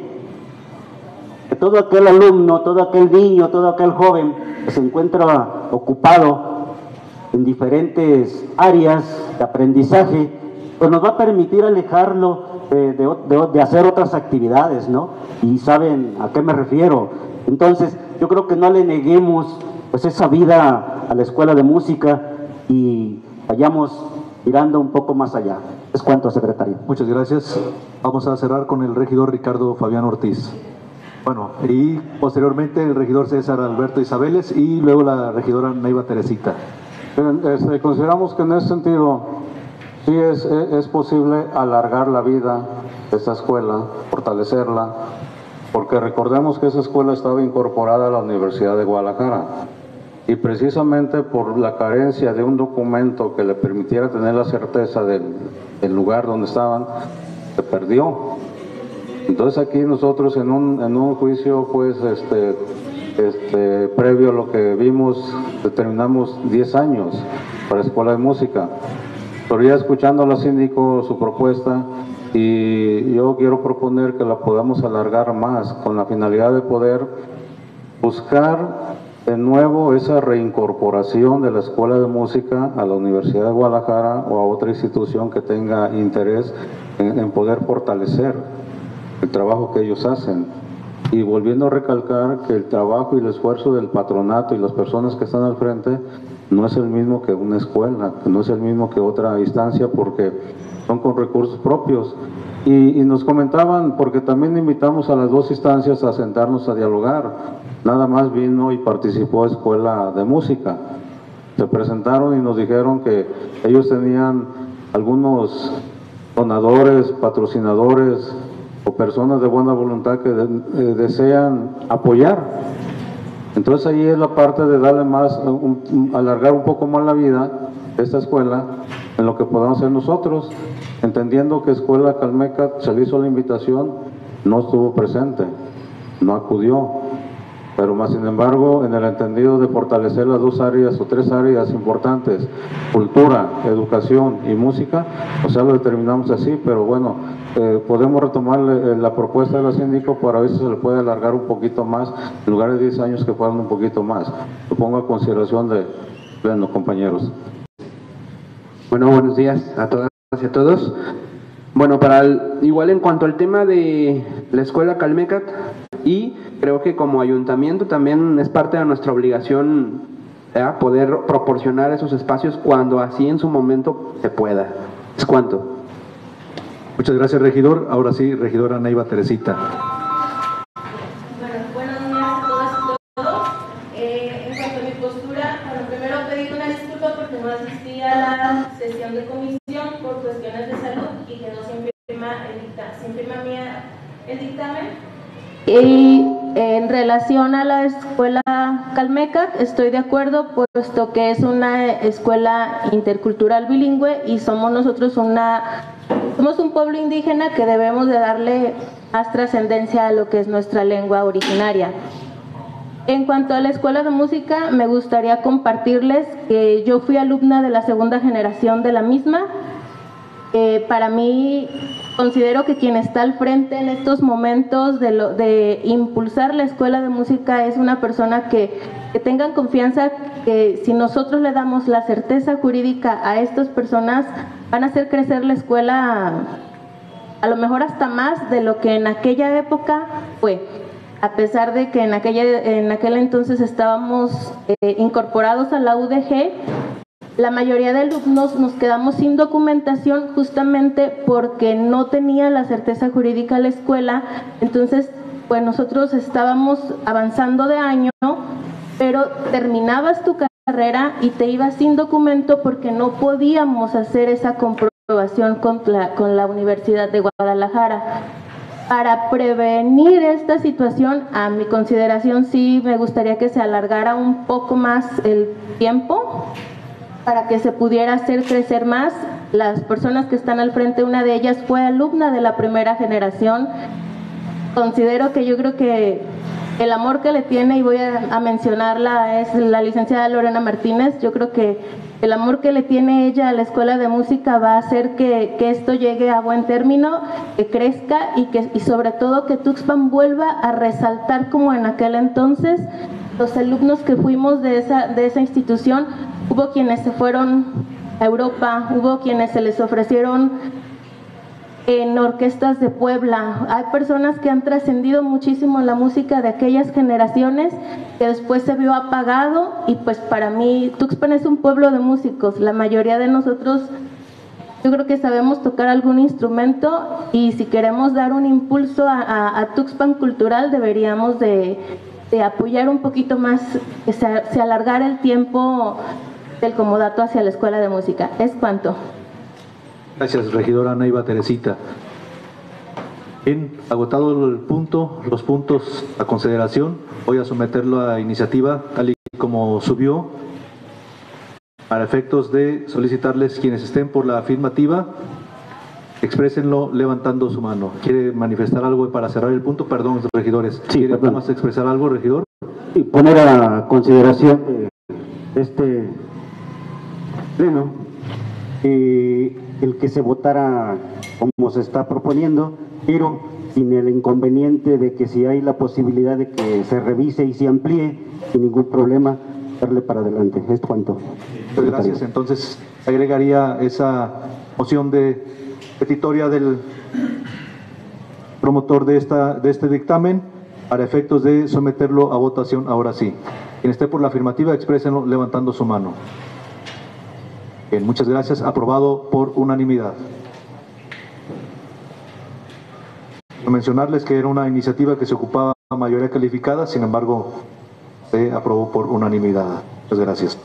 S6: que todo aquel alumno, todo aquel niño, todo aquel joven que se encuentra ocupado en diferentes áreas de aprendizaje, pues nos va a permitir alejarlo de hacer otras actividades, ¿no? Y saben a qué me refiero. Entonces, yo creo que no le neguemos pues esa vida a la Escuela de Música y vayamos mirando un poco más allá. Es cuanto, secretario.
S2: Muchas gracias. Vamos a cerrar con el regidor Ricardo Fabián Ortiz. Bueno, y posteriormente el regidor César Alberto Isabeles y luego la regidora Neiva Teresita.
S5: Consideramos que en ese sentido sí es posible alargar la vida de esa escuela, fortalecerla, porque recordemos que esa escuela estaba incorporada a la Universidad de Guadalajara y precisamente por la carencia de un documento que le permitiera tener la certeza del lugar donde estaban, se perdió. Entonces aquí nosotros en un juicio pues previo a lo que vimos determinamos 10 años para la Escuela de Música. Pero ya escuchando a la síndico su propuesta, y yo quiero proponer que la podamos alargar más con la finalidad de poder buscar de nuevo esa reincorporación de la Escuela de Música a la Universidad de Guadalajara o a otra institución que tenga interés en poder fortalecer el trabajo que ellos hacen. Y volviendo a recalcar que el trabajo y el esfuerzo del patronato y las personas que están al frente no es el mismo que una escuela, no es el mismo que otra instancia, porque son con recursos propios Y nos comentaban, porque también invitamos a las dos instancias a sentarnos a dialogar, nada más vino y participó Escuela de Música. Se presentaron y nos dijeron que ellos tenían algunos donadores, patrocinadores o personas de buena voluntad que desean apoyar. Entonces ahí es la parte de darle más, alargar un poco más la vida de esta escuela en lo que podamos hacer nosotros, entendiendo que Escuela Calmeca se le hizo la invitación, no estuvo presente, no acudió, pero más sin embargo en el entendido de fortalecer las dos áreas o tres áreas importantes, cultura, educación y música, o sea lo determinamos así, pero bueno, podemos retomar la propuesta de la síndico para ver si se le puede alargar un poquito más, en lugar de 10 años que fueran un poquito más. Lo pongo a consideración de los compañeros.
S9: Bueno, buenos días a todas y a todos. Bueno, igual en cuanto al tema de la Escuela Calmecac, y creo que como ayuntamiento también es parte de nuestra obligación poder proporcionar esos espacios cuando así en su momento se pueda. ¿Es cuánto?
S2: Muchas gracias, regidor. Ahora sí, regidora Neiva Teresita.
S4: Bueno, buenos días a todas y todos. En cuanto a mi postura, bueno, primero pedir una disculpa porque no asistí a la sesión de comisión por cuestiones de salud y quedó sin firma mía el dictamen.
S1: Y en relación a la Escuela Calmecac, estoy de acuerdo, puesto que es una escuela intercultural bilingüe y somos un pueblo indígena que debemos de darle más trascendencia a lo que es nuestra lengua originaria. En cuanto a la Escuela de Música, me gustaría compartirles que yo fui alumna de la segunda generación de la misma. Para mí, considero que quien está al frente en estos momentos de impulsar la Escuela de Música es una persona que tengan confianza que si nosotros le damos la certeza jurídica a estas personas, van a hacer crecer la escuela a lo mejor hasta más de lo que en aquella época fue. A pesar de que en aquel entonces estábamos incorporados a la UDG, la mayoría de alumnos nos quedamos sin documentación justamente porque no tenía la certeza jurídica la escuela. Entonces, pues nosotros estábamos avanzando de año, pero terminabas tu carrera y te ibas sin documento porque no podíamos hacer esa comprobación con la Universidad de Guadalajara. Para prevenir esta situación, a mi consideración sí me gustaría que se alargara un poco más el tiempo para que se pudiera hacer crecer más. Las personas que están al frente, una de ellas fue alumna de la primera generación. Considero que yo creo que el amor que le tiene, y voy a mencionarla, es la licenciada Lorena Martínez. Yo creo que el amor que le tiene ella a la Escuela de Música va a hacer que esto llegue a buen término, que crezca y sobre todo que Tuxpan vuelva a resaltar como en aquel entonces. Los alumnos que fuimos de esa institución, hubo quienes se fueron a Europa, hubo quienes se les ofrecieron en orquestas de Puebla. Hay personas que han trascendido muchísimo la música de aquellas generaciones que después se vio apagado, y pues para mí Tuxpan es un pueblo de músicos. La mayoría de nosotros yo creo que sabemos tocar algún instrumento, y si queremos dar un impulso a Tuxpan cultural deberíamos de apoyar un poquito más, que se alargara el tiempo del comodato hacia la Escuela de Música. ¿Es cuánto?
S2: Gracias, regidora Neiva Teresita. Bien, agotado los puntos a consideración, voy a someterlo a iniciativa tal y como subió, para efectos de solicitarles quienes estén por la afirmativa, exprésenlo levantando su mano. ¿Quiere manifestar algo para cerrar el punto? Perdón, regidores.
S6: Sí,
S2: ¿Quiere más expresar algo, regidor?
S6: Y poner a consideración de este pleno el que se votara como se está proponiendo, pero sin el inconveniente de que si hay la posibilidad de que se revise y se amplíe, sin ningún problema, darle para adelante. Es cuanto.
S2: Muchas gracias. Entonces, agregaría esa moción de petitoria del promotor de este dictamen para efectos de someterlo a votación ahora sí. Quien esté por la afirmativa, exprésenlo levantando su mano. Bien, muchas gracias. Aprobado por unanimidad. Mencionarles que era una iniciativa que se ocupaba mayoría calificada, sin embargo, se aprobó por unanimidad. Muchas gracias.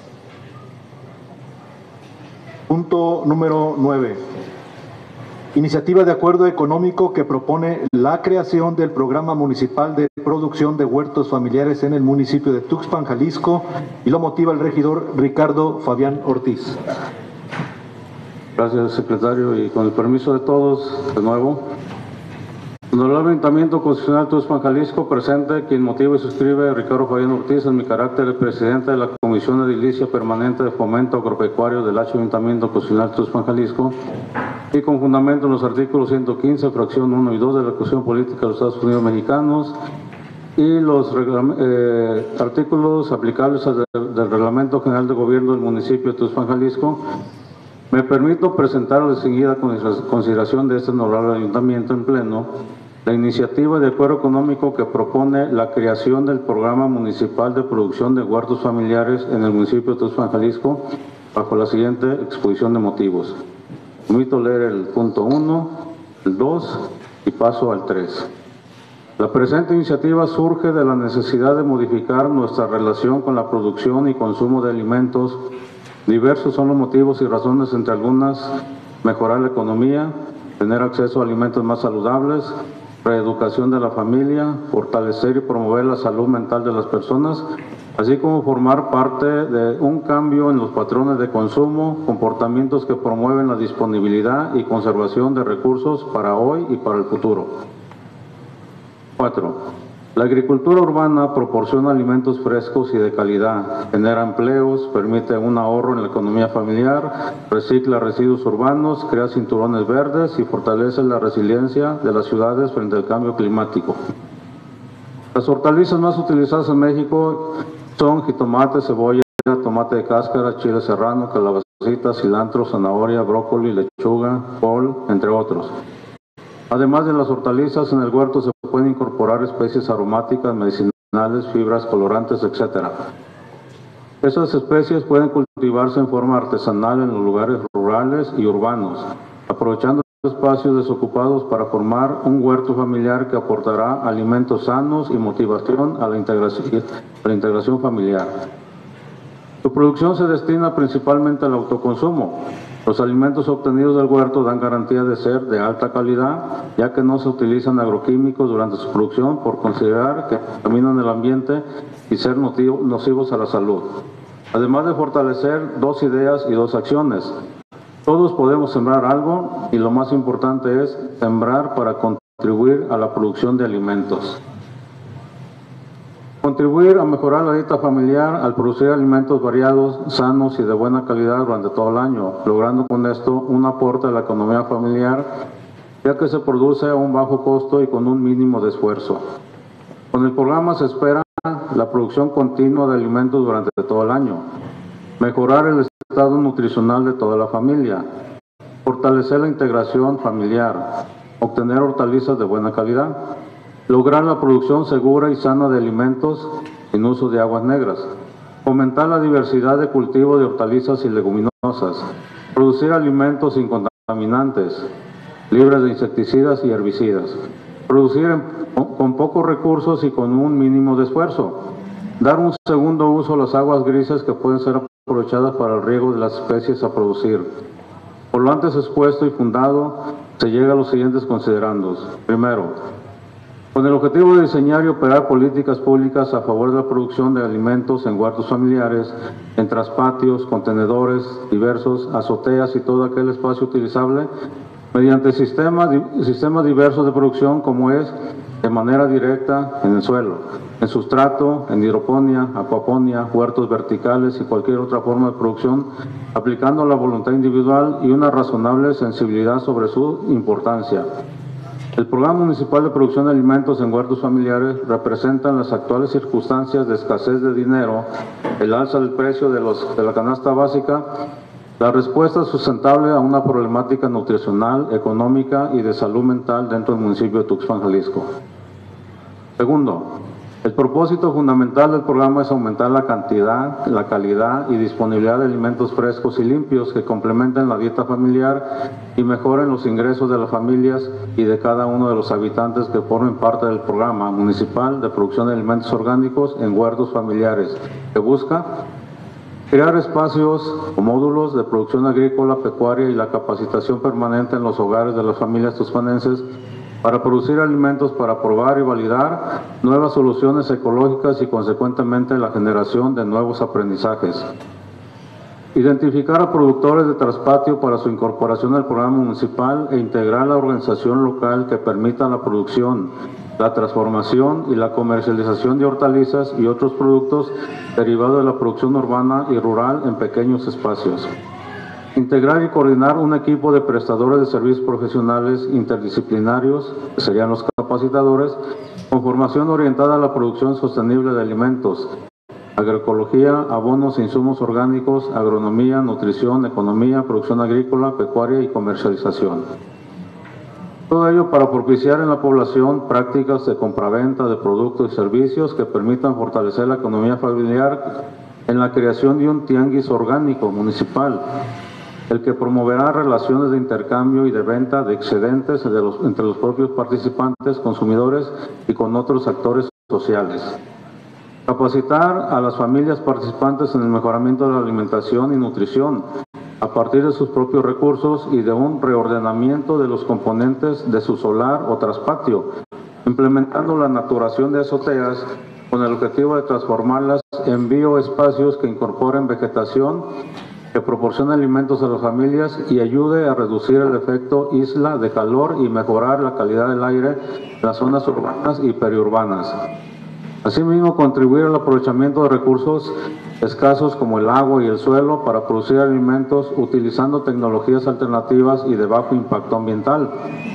S2: Punto número 9. Iniciativa de acuerdo económico que propone la creación del Programa Municipal de Producción de Huertos Familiares en el municipio de Tuxpan, Jalisco, y lo motiva el regidor Ricardo Fabián Ortiz.
S5: Gracias, secretario, y con el permiso de todos, de nuevo. Honorable Ayuntamiento Constitucional de Tuxpan, Jalisco, presente, quien motiva y suscribe Ricardo Fabián Ortiz en mi carácter de presidente de la Comisión Edilicia Permanente de Fomento Agropecuario del Ayuntamiento Constitucional de Tuxpan, Jalisco, y con fundamento en los artículos 115, fracción 1 y 2 de la Constitución Política de los Estados Unidos Mexicanos y los artículos aplicables del Reglamento General de Gobierno del municipio de Tuxpan, Jalisco, me permito presentar a la distinguida consideración de este honorable ayuntamiento en pleno la iniciativa de acuerdo económico que propone la creación del Programa Municipal de Producción de Huertos Familiares en el municipio de Tuxpan, Jalisco, bajo la siguiente exposición de motivos. Permito leer el punto 1, el 2 y paso al 3. La presente iniciativa surge de la necesidad de modificar nuestra relación con la producción y consumo de alimentos. Diversos son los motivos y razones, entre algunas, mejorar la economía, tener acceso a alimentos más saludables, reeducación de la familia, fortalecer y promover la salud mental de las personas, así como formar parte de un cambio en los patrones de consumo, comportamientos que promueven la disponibilidad y conservación de recursos para hoy y para el futuro. 4. La agricultura urbana proporciona alimentos frescos y de calidad, genera empleos, permite un ahorro en la economía familiar, recicla residuos urbanos, crea cinturones verdes y fortalece la resiliencia de las ciudades frente al cambio climático. Las hortalizas más utilizadas en México son jitomate, cebolla, tomate de cáscara, chile serrano, calabacita, cilantro, zanahoria, brócoli, lechuga, col, entre otros. Además de las hortalizas, en el huerto se pueden incorporar especies aromáticas, medicinales, fibras, colorantes, etc. Esas especies pueden cultivarse en forma artesanal en los lugares rurales y urbanos, aprovechando espacios desocupados para formar un huerto familiar que aportará alimentos sanos y motivación a la integración familiar. Su producción se destina principalmente al autoconsumo. Los alimentos obtenidos del huerto dan garantía de ser de alta calidad, ya que no se utilizan agroquímicos durante su producción por considerar que contaminan el ambiente y ser nocivos a la salud. Además de fortalecer 2 ideas y 2 acciones. Todos podemos sembrar algo y lo más importante es sembrar para contribuir a la producción de alimentos. Contribuir a mejorar la dieta familiar al producir alimentos variados, sanos y de buena calidad durante todo el año, logrando con esto un aporte a la economía familiar, ya que se produce a un bajo costo y con un mínimo de esfuerzo. Con el programa se espera la producción continua de alimentos durante todo el año, mejorar el estado nutricional de toda la familia, fortalecer la integración familiar, obtener hortalizas de buena calidad, lograr la producción segura y sana de alimentos sin uso de aguas negras, fomentar la diversidad de cultivo de hortalizas y leguminosas, producir alimentos sin contaminantes, libres de insecticidas y herbicidas, producir con pocos recursos y con un mínimo de esfuerzo, dar un segundo uso a las aguas grises que pueden ser aprovechadas para el riego de las especies a producir. Por lo antes expuesto y fundado, se llega a los siguientes considerandos. Primero, con el objetivo de diseñar y operar políticas públicas a favor de la producción de alimentos en huertos familiares, en traspatios, contenedores diversos, azoteas y todo aquel espacio utilizable, mediante sistemas diversos de producción como es de manera directa en el suelo, en sustrato, en hidroponía, acuaponía, huertos verticales y cualquier otra forma de producción, aplicando la voluntad individual y una razonable sensibilidad sobre su importancia. El Programa Municipal de Producción de Alimentos en Huertos Familiares representa en las actuales circunstancias de escasez de dinero, el alza del precio de la canasta básica, la respuesta sustentable a una problemática nutricional, económica y de salud mental dentro del municipio de Tuxpan, Jalisco. Segundo, El propósito fundamental del programa es aumentar la cantidad, la calidad y disponibilidad de alimentos frescos y limpios que complementen la dieta familiar y mejoren los ingresos de las familias y de cada uno de los habitantes que formen parte del programa municipal de producción de alimentos orgánicos en huertos familiares, que busca crear espacios o módulos de producción agrícola, pecuaria y la capacitación permanente en los hogares de las familias tuxpanenses para producir alimentos para probar y validar nuevas soluciones ecológicas y consecuentemente la generación de nuevos aprendizajes. Identificar a productores de traspatio para su incorporación al programa municipal e integrar la organización local que permita la producción, la transformación y la comercialización de hortalizas y otros productos derivados de la producción urbana y rural en pequeños espacios. Integrar y coordinar un equipo de prestadores de servicios profesionales interdisciplinarios, que serían los capacitadores, con formación orientada a la producción sostenible de alimentos, agroecología, abonos e insumos orgánicos, agronomía, nutrición, economía, producción agrícola, pecuaria y comercialización. Todo ello para propiciar en la población prácticas de compraventa de productos y servicios que permitan fortalecer la economía familiar en la creación de un tianguis orgánico municipal, el que promoverá relaciones de intercambio y de venta de excedentes entre los propios participantes, consumidores y con otros actores sociales. Capacitar a las familias participantes en el mejoramiento de la alimentación y nutrición a partir de sus propios recursos y de un reordenamiento de los componentes de su solar o traspatio, implementando la naturación de azoteas con el objetivo de transformarlas en bioespacios que incorporen vegetación, que proporcione alimentos a las familias y ayude a reducir el efecto isla de calor y mejorar la calidad del aire en las zonas urbanas y periurbanas. Asimismo, contribuir al aprovechamiento de recursos escasos como el agua y el suelo para producir alimentos utilizando tecnologías alternativas y de bajo impacto ambiental.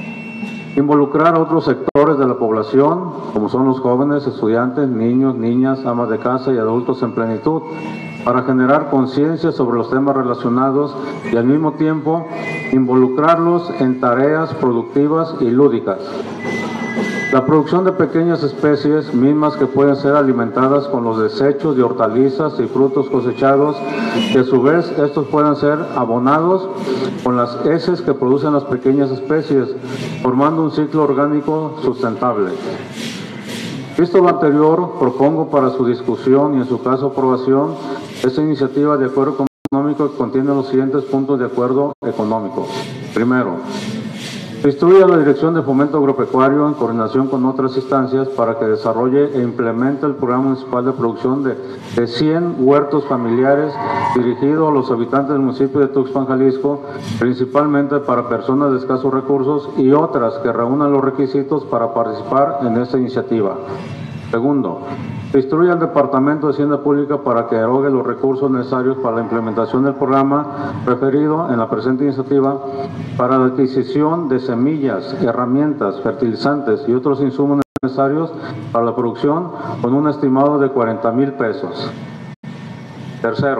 S5: Involucrar a otros sectores de la población, como son los jóvenes, estudiantes, niños, niñas, amas de casa y adultos en plenitud, para generar conciencia sobre los temas relacionados y al mismo tiempo involucrarlos en tareas productivas y lúdicas. La producción de pequeñas especies mismas que pueden ser alimentadas con los desechos de hortalizas y frutos cosechados, que a su vez estos puedan ser abonados con las heces que producen las pequeñas especies, formando un ciclo orgánico sustentable. Visto lo anterior, propongo para su discusión y en su caso aprobación esta iniciativa de acuerdo económico que contiene los siguientes puntos de acuerdo económico. Primero, se instruye a la Dirección de Fomento Agropecuario en coordinación con otras instancias para que desarrolle e implemente el programa municipal de producción de 100 huertos familiares dirigido a los habitantes del municipio de Tuxpan, Jalisco, principalmente para personas de escasos recursos y otras que reúnan los requisitos para participar en esta iniciativa. Segundo, se instruye al Departamento de Hacienda Pública para que erogue los recursos necesarios para la implementación del programa referido en la presente iniciativa para la adquisición de semillas, herramientas, fertilizantes y otros insumos necesarios para la producción con un estimado de 40,000 pesos. Tercero,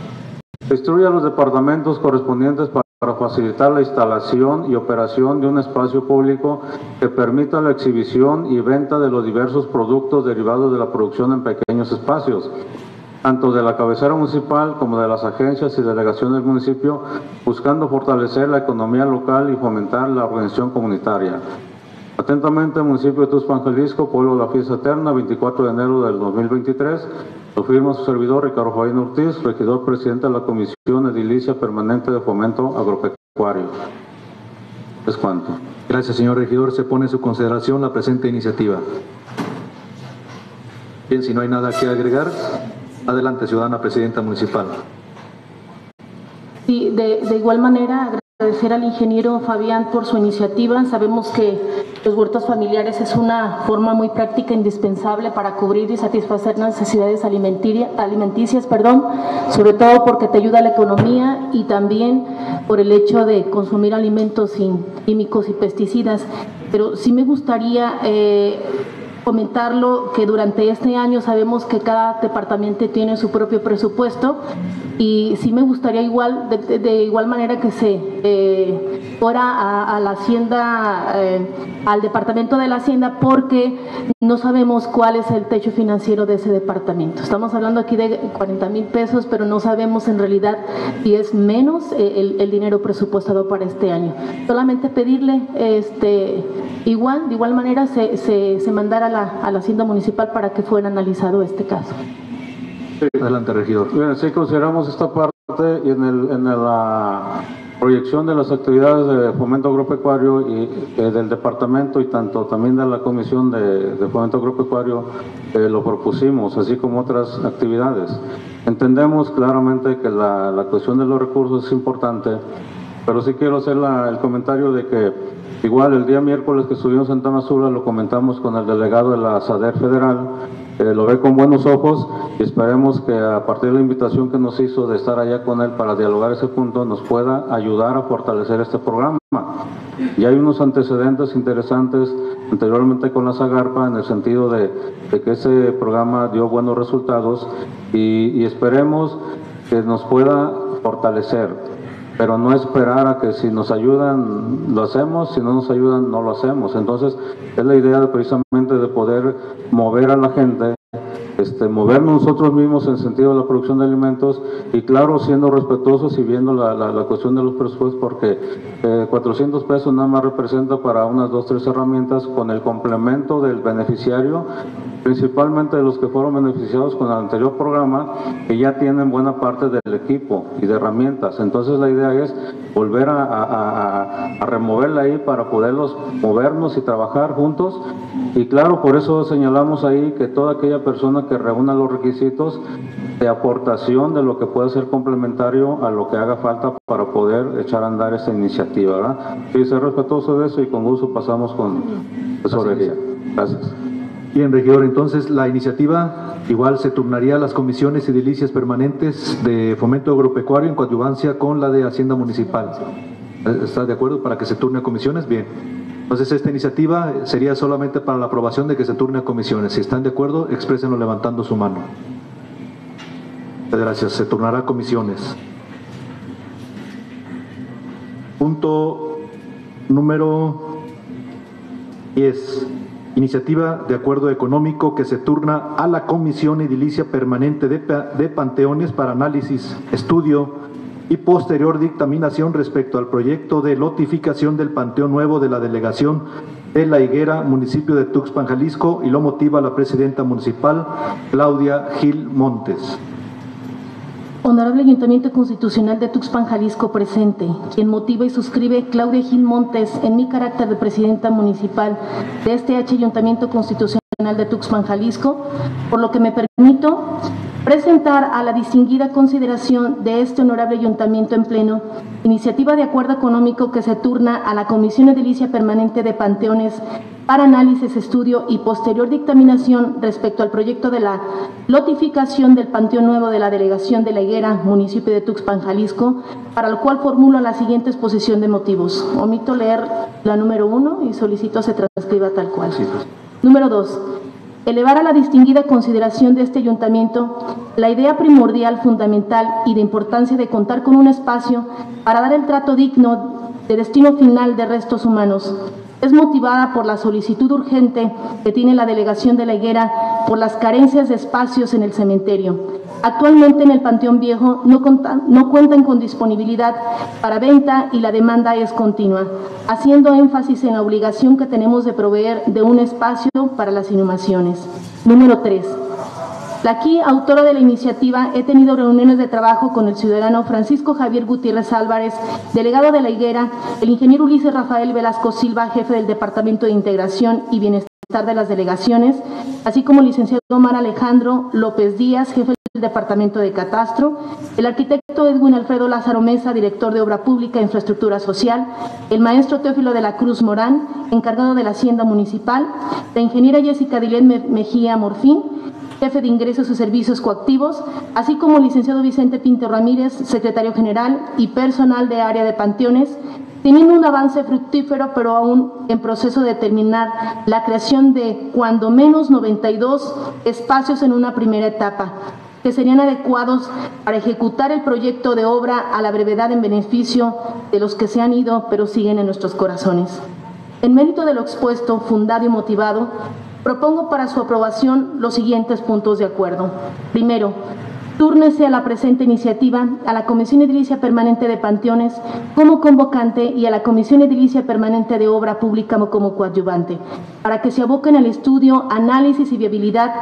S5: se instruye a los departamentos correspondientes para facilitar la instalación y operación de un espacio público que permita la exhibición y venta de los diversos productos derivados de la producción en pequeños espacios, tanto de la cabecera municipal como de las agencias y delegaciones del municipio, buscando fortalecer la economía local y fomentar la organización comunitaria. Atentamente, el municipio de Tuxpan, Jalisco, Pueblo de la Fiesta Eterna, 24 de enero del 2023. Lo firma su servidor Ricardo Fabián Ortiz, regidor presidente de la Comisión Edilicia Permanente de Fomento Agropecuario. Es cuanto.
S2: Gracias, señor regidor. Se pone en su consideración la presente iniciativa. Bien, si no hay nada que agregar, adelante, ciudadana presidenta municipal.
S1: Sí, de igual manera, agradecer al ingeniero Fabián por su iniciativa. Sabemos que los huertos familiares es una forma muy práctica e indispensable para cubrir y satisfacer necesidades alimenticias, sobre todo porque te ayuda a la economía y también por el hecho de consumir alimentos sin químicos y pesticidas. Pero sí me gustaría comentarlo que durante este año sabemos que cada departamento tiene su propio presupuesto y sí me gustaría igual, de igual manera que se fuera a la Hacienda, al Departamento de la Hacienda, porque no sabemos cuál es el techo financiero de ese departamento. Estamos hablando aquí de 40,000 pesos, pero no sabemos en realidad si es menos el dinero presupuestado para este año. Solamente pedirle, de igual manera se mandara a la Hacienda Municipal para que fuera analizado este caso.
S2: Sí. Adelante, regidor.
S5: Bien, sí consideramos esta parte y en la proyección de las actividades de fomento agropecuario y del departamento y tanto también de la comisión de fomento agropecuario lo propusimos, así como otras actividades. Entendemos claramente que la cuestión de los recursos es importante, pero sí quiero hacer el comentario de que igual el día miércoles que estuvimos en Tamazula lo comentamos con el delegado de la SADER federal, lo ve con buenos ojos y esperemos que a partir de la invitación que nos hizo de estar allá con él para dialogar ese punto nos pueda ayudar a fortalecer este programa. Y hay unos antecedentes interesantes anteriormente con la Zagarpa en el sentido de que ese programa dio buenos resultados y esperemos que nos pueda fortalecer. Pero no esperar a que si nos ayudan lo hacemos, si no nos ayudan no lo hacemos. Entonces es la idea precisamente de poder mover a la gente, movernos nosotros mismos en el sentido de la producción de alimentos y claro, siendo respetuosos y viendo la cuestión de los presupuestos, porque 400 pesos nada más representa para unas 2 o 3 herramientas con el complemento del beneficiario, principalmente de los que fueron beneficiados con el anterior programa, que ya tienen buena parte del equipo y de herramientas. Entonces la idea es volver a removerla ahí para poderlos movernos y trabajar juntos. Y claro, por eso señalamos ahí que toda aquella persona que reúna los requisitos de aportación de lo que puede ser complementario a lo que haga falta para poder echar a andar esta iniciativa, ¿verdad? Y ser respetuoso de eso y con gusto pasamos con tesorería. Gracias.
S2: Bien, regidor, entonces la iniciativa igual se turnaría a las comisiones edilicias permanentes de fomento agropecuario en coadyuvancia con la de Hacienda Municipal. ¿Está de acuerdo para que se turne a comisiones? Bien. Entonces esta iniciativa sería solamente para la aprobación de que se turne a comisiones. Si están de acuerdo, exprésenlo levantando su mano. Muchas gracias. Se turnará a comisiones. Punto número 10. Iniciativa de acuerdo económico que se turna a la Comisión Edilicia Permanente de Panteones para análisis, estudio y posterior dictaminación respecto al proyecto de lotificación del Panteón Nuevo de la Delegación de La Higuera, municipio de Tuxpan, Jalisco, y lo motiva la presidenta municipal, Claudia Gil Montes.
S1: Honorable Ayuntamiento Constitucional de Tuxpan, Jalisco presente, quien motiva y suscribe Claudia Gil Montes en mi carácter de presidenta municipal de este Ayuntamiento Constitucional de Tuxpan, Jalisco, por lo que me permito presentar a la distinguida consideración de este honorable ayuntamiento en pleno, iniciativa de acuerdo económico que se turna a la Comisión Edilicia Permanente de Panteones para análisis, estudio y posterior dictaminación respecto al proyecto de la lotificación del Panteón Nuevo de la Delegación de La Higuera, municipio de Tuxpan, Jalisco, para el cual formulo la siguiente exposición de motivos. Omito leer la número 1 y solicito se transcriba tal cual.
S2: Sí, pues.
S1: Número 2. Elevar a la distinguida consideración de este ayuntamiento la idea primordial, fundamental y de importancia de contar con un espacio para dar el trato digno de destino final de restos humanos. Es motivada por la solicitud urgente que tiene la Delegación de La Higuera por las carencias de espacios en el cementerio. Actualmente en el Panteón Viejo no cuentan con disponibilidad para venta y la demanda es continua, haciendo énfasis en la obligación que tenemos de proveer de un espacio para las inhumaciones. Número 3. La aquí autora de la iniciativa he tenido reuniones de trabajo con el ciudadano Francisco Javier Gutiérrez Álvarez, delegado de La Higuera, el ingeniero Ulises Rafael Velasco Silva, jefe del Departamento de Integración y Bienestar de las Delegaciones, así como el licenciado Omar Alejandro López Díaz, jefe del Departamento de Catastro, el arquitecto Edwin Alfredo Lázaro Mesa, director de Obra Pública e Infraestructura Social, el maestro Teófilo de la Cruz Morán, encargado de la Hacienda Municipal, la ingeniera Jessica Dilén Mejía Morfín, jefe de ingresos y servicios coactivos, así como el licenciado Vicente Pinto Ramírez, secretario general, y personal de área de panteones, teniendo un avance fructífero, pero aún en proceso de terminar la creación de cuando menos 92 espacios en una primera etapa, que serían adecuados para ejecutar el proyecto de obra a la brevedad en beneficio de los que se han ido, pero siguen en nuestros corazones. En mérito de lo expuesto, fundado y motivado, propongo para su aprobación los siguientes puntos de acuerdo. Primero, túrnese a la presente iniciativa a la Comisión Edilicia Permanente de Panteones como convocante y a la Comisión Edilicia Permanente de Obra Pública como coadyuvante, para que se aboquen al estudio, análisis y viabilidad,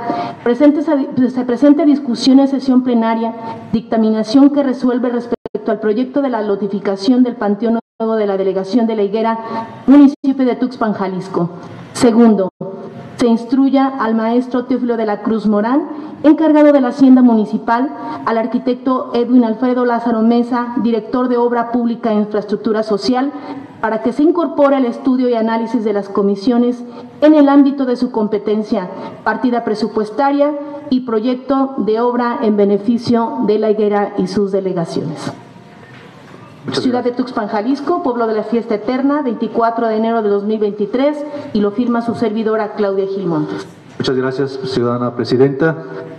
S1: se presente discusión en sesión plenaria, dictaminación que resuelve respecto al proyecto de la lotificación del Panteón Nuevo de la Delegación de La Higuera, municipio de Tuxpan, Jalisco. Segundo, se instruya al maestro Teófilo de la Cruz Morán, encargado de la Hacienda Municipal, al arquitecto Edwin Alfredo Lázaro Mesa, director de Obra Pública e Infraestructura Social, para que se incorpore al estudio y análisis de las comisiones en el ámbito de su competencia, partida presupuestaria y proyecto de obra en beneficio de La Higuera y sus delegaciones. Ciudad de Tuxpan, Jalisco, pueblo de la fiesta eterna, 24 de enero de 2023, y lo firma su servidora Claudia Gil Montes.
S2: Muchas gracias, ciudadana presidenta.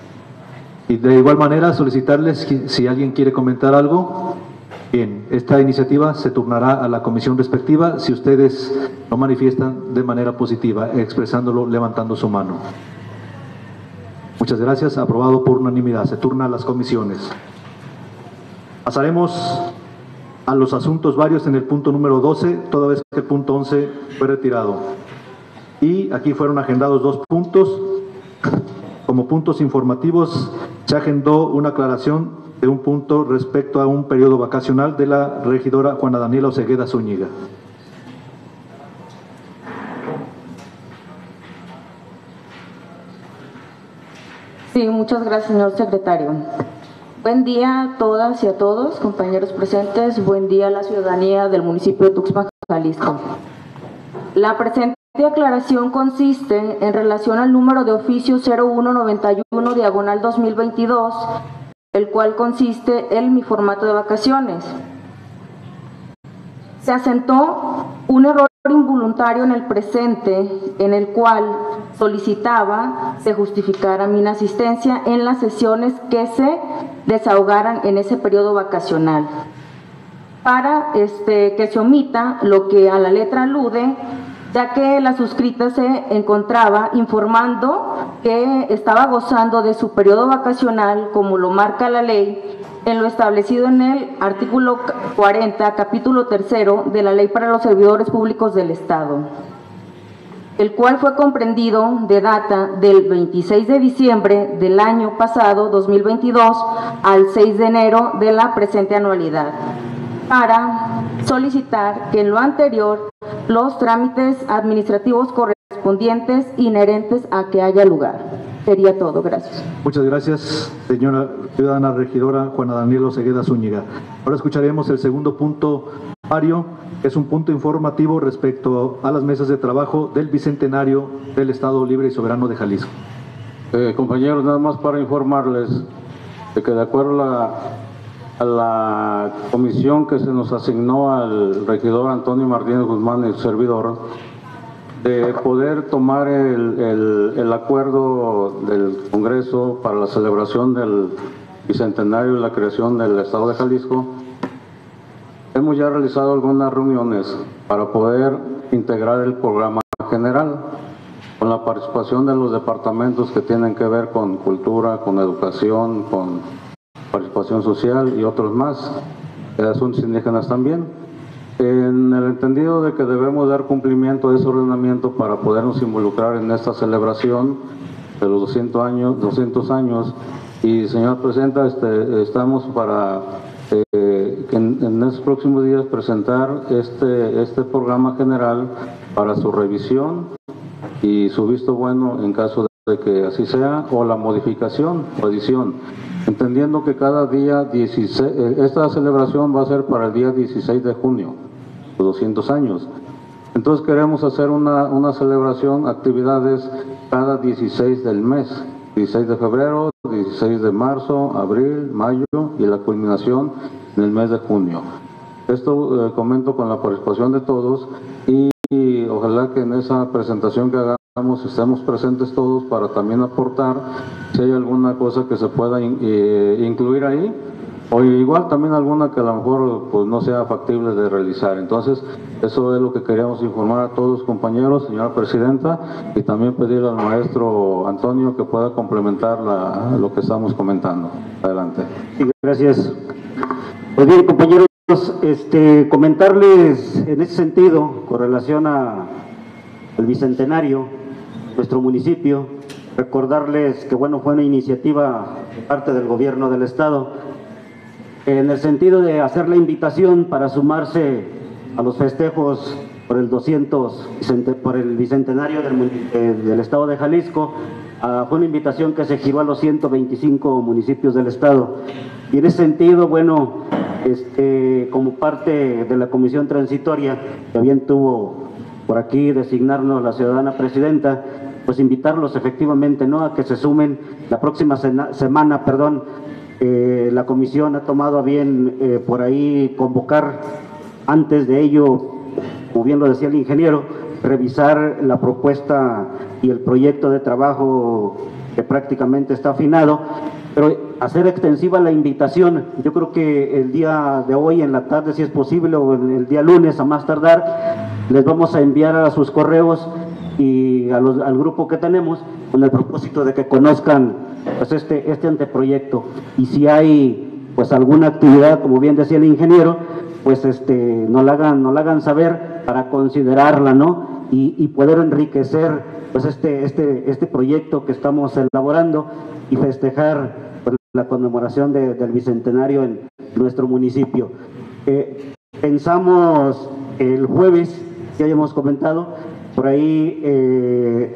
S2: Y de igual manera solicitarles si alguien quiere comentar algo. Bien, esta iniciativa se turnará a la comisión respectiva si ustedes lo manifiestan de manera positiva, expresándolo levantando su mano. Muchas gracias, aprobado por unanimidad. Se turna a las comisiones. Pasaremos a los asuntos varios en el punto número 12, toda vez que el punto 11 fue retirado. Y aquí fueron agendados 2 puntos. Como puntos informativos, se agendó una aclaración de un punto respecto a un periodo vacacional de la regidora Juana Daniela Osegueda Zúñiga.
S10: Sí, muchas gracias, señor secretario. Buen día a todas y a todos, compañeros presentes. Buen día a la ciudadanía del municipio de Tuxpan, Jalisco. La presente aclaración consiste en relación al número de oficio 0191/2022, el cual consiste en mi formato de vacaciones. Se asentó un error involuntario en el presente, en el cual solicitaba se justificara mi inasistencia en las sesiones que se desahogaran en ese periodo vacacional, para que se omita lo que a la letra alude, ya que la suscrita se encontraba informando que estaba gozando de su periodo vacacional, como lo marca la ley, en lo establecido en el artículo 40, capítulo 3 de la Ley para los Servidores Públicos del Estado, el cual fue comprendido de data del 26 de diciembre del año pasado, 2022, al 6 de enero de la presente anualidad, para solicitar que en lo anterior los trámites administrativos correspondientes inherentes a que haya lugar. Sería todo, gracias.
S2: Muchas gracias, señora ciudadana regidora Juana Daniela Osegueda Zúñiga. Ahora escucharemos el segundo punto, Mario, que es un punto informativo respecto a las mesas de trabajo del Bicentenario del Estado Libre y Soberano de Jalisco.
S5: Compañeros, nada más para informarles de que de acuerdo a la comisión que se nos asignó al regidor Antonio Martínez Guzmán y su servidor, de poder tomar el acuerdo del Congreso para la celebración del Bicentenario de la creación del Estado de Jalisco, hemos ya realizado algunas reuniones para poder integrar el programa general, con la participación de los departamentos que tienen que ver con cultura, con educación, con participación social y otros más, asuntos indígenas también, en el entendido de que debemos dar cumplimiento a ese ordenamiento para podernos involucrar en esta celebración de los 200 años. Y señora presidenta, estamos para en estos próximos días presentar este programa general para su revisión y su visto bueno en caso de que así sea, o la modificación o adición, entendiendo que cada día 16, esta celebración va a ser para el día 16 de junio, los 200 años. Entonces queremos hacer una celebración, actividades cada 16 del mes, 16 de febrero, 16 de marzo, abril, mayo y la culminación en el mes de junio. Esto comento con la participación de todos y ojalá que en esa presentación que hagamos estemos presentes todos para también aportar si hay alguna cosa que se pueda incluir ahí, o igual también alguna que a lo mejor pues no sea factible de realizar. Entonces, eso es lo que queríamos informar a todos, compañeros, señora presidenta, y también pedirle al maestro Antonio que pueda complementar lo que estamos comentando. Adelante.
S6: Sí, gracias. Pues bien, compañeros, comentarles en ese sentido, con relación al bicentenario, nuestro municipio, recordarles que bueno, fue una iniciativa de parte del gobierno del estado, en el sentido de hacer la invitación para sumarse a los festejos por el por el bicentenario del estado de Jalisco. Fue una invitación que se giró a los 125 municipios del estado. Y en ese sentido, bueno, como parte de la comisión transitoria, que bien tuvo por aquí designarnos la ciudadana presidenta, pues invitarlos efectivamente, ¿no?, a que se sumen la próxima semana, la comisión ha tomado a bien por ahí convocar, antes de ello, como bien lo decía el ingeniero, revisar la propuesta y el proyecto de trabajo que prácticamente está afinado, pero hacer extensiva la invitación. Yo creo que el día de hoy, en la tarde, si es posible, o el día lunes a más tardar, les vamos a enviar a sus correos y al grupo que tenemos, con el propósito de que conozcan pues este anteproyecto, y si hay pues alguna actividad, como bien decía el ingeniero, pues nos la hagan saber para considerarla, ¿no?, y poder enriquecer pues este proyecto que estamos elaborando y festejar pues, la conmemoración del bicentenario en nuestro municipio. Pensamos el jueves, que hayamos comentado, por ahí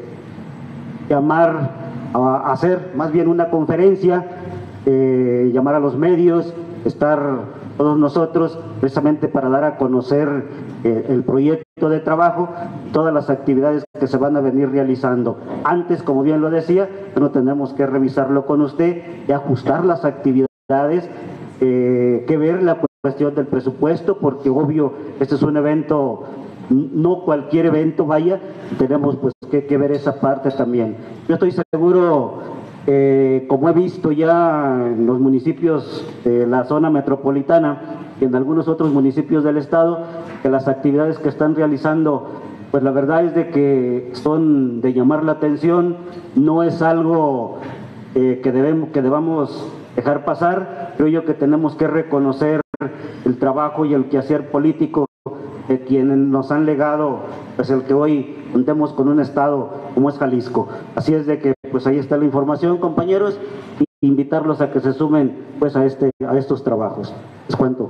S6: llamar a hacer más bien una conferencia, llamar a los medios, estar todos nosotros precisamente para dar a conocer el proyecto de trabajo, todas las actividades que se van a venir realizando. Antes, como bien lo decía, no tenemos que revisarlo con usted y ajustar las actividades, que ver la cuestión del presupuesto, porque obvio, este es un evento, no cualquier evento, vaya, tenemos pues que ver esa parte también. Yo estoy seguro, como he visto ya en los municipios de la zona metropolitana y en algunos otros municipios del estado, que las actividades que están realizando, pues la verdad es de que son de llamar la atención, no es algo que debamos dejar pasar. Creo yo que tenemos que reconocer el trabajo y el quehacer político de quienes nos han legado, pues el que hoy contemos con un estado como es Jalisco. Así es de que pues ahí está la información, compañeros, y invitarlos a que se sumen pues a estos trabajos. Les cuento.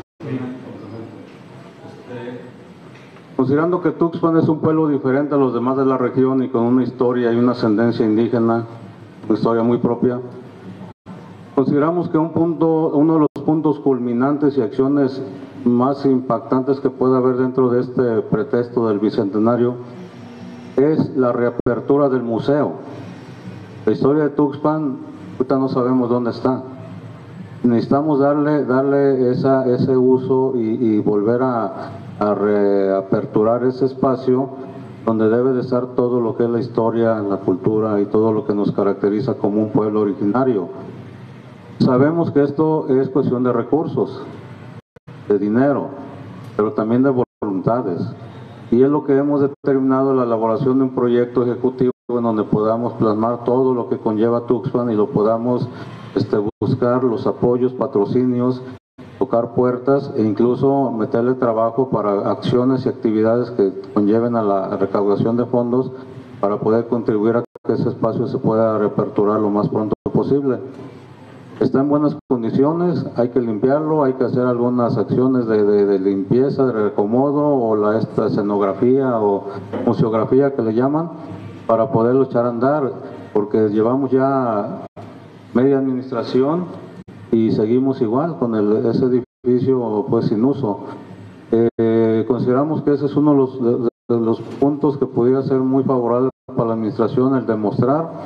S5: Considerando que Tuxpan es un pueblo diferente a los demás de la región y con una historia y una ascendencia indígena, una historia muy propia, consideramos que uno de los puntos culminantes y acciones más impactantes que puede haber dentro de este pretexto del bicentenario es la reapertura del museo. La historia de Tuxpan, ahorita no sabemos dónde está. Necesitamos darle ese uso y volver a reaperturar ese espacio donde debe de estar todo lo que es la historia, la cultura y todo lo que nos caracteriza como un pueblo originario. Sabemos que esto es cuestión de recursos, de dinero, pero también de voluntades. Y es lo que hemos determinado, la elaboración de un proyecto ejecutivo en donde podamos plasmar todo lo que conlleva Tuxpan y lo podamos buscar los apoyos, patrocinios, tocar puertas e incluso meterle trabajo para acciones y actividades que conlleven a la recaudación de fondos para poder contribuir a que ese espacio se pueda reaperturar lo más pronto posible. Está en buenas condiciones, hay que limpiarlo, hay que hacer algunas acciones de limpieza, de reacomodo o esta escenografía o museografía que le llaman, para poderlo echar a andar, porque llevamos ya media administración y seguimos igual con ese edificio pues sin uso. Consideramos que ese es uno de los puntos que pudiera ser muy favorable para la administración, el demostrar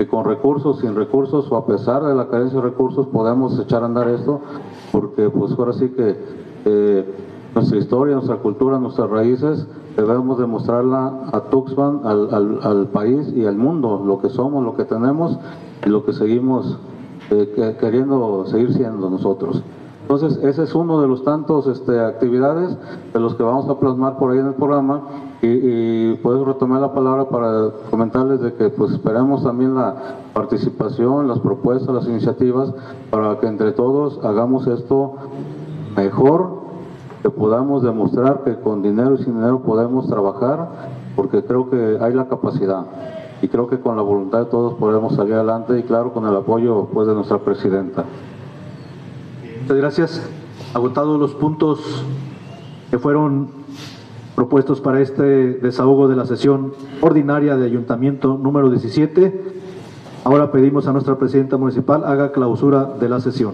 S5: que con recursos, sin recursos o a pesar de la carencia de recursos podemos echar a andar esto, porque pues ahora sí que nuestra historia, nuestra cultura, nuestras raíces debemos demostrarla a Tuxpan, al país y al mundo, lo que somos, lo que tenemos y lo que seguimos queriendo seguir siendo nosotros. Entonces, ese es uno de los tantos actividades de los que vamos a plasmar por ahí en el programa y puedo retomar la palabra para comentarles de que pues esperamos también la participación, las propuestas, las iniciativas para que entre todos hagamos esto mejor, que podamos demostrar que con dinero y sin dinero podemos trabajar, porque creo que hay la capacidad y creo que con la voluntad de todos podemos salir adelante y claro con el apoyo pues de nuestra presidenta.
S2: Muchas gracias. Agotados los puntos que fueron propuestos para este desahogo de la sesión ordinaria de Ayuntamiento número 17, ahora pedimos a nuestra presidenta municipal haga clausura de la sesión.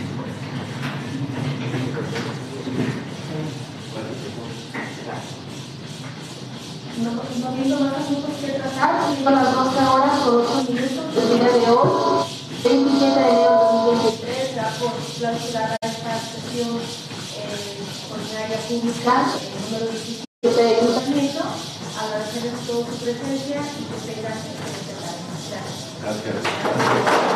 S1: No viendo más asuntos que tratar, siendo las 12 horas con 8 minutos del día de hoy, 27 de enero de 2023, será por clausurada esta sesión ordinaria pública, número 17 de Ayuntamiento. Agradecerles a todos su presencia y que tengan excelente tarde. Gracias. Gracias.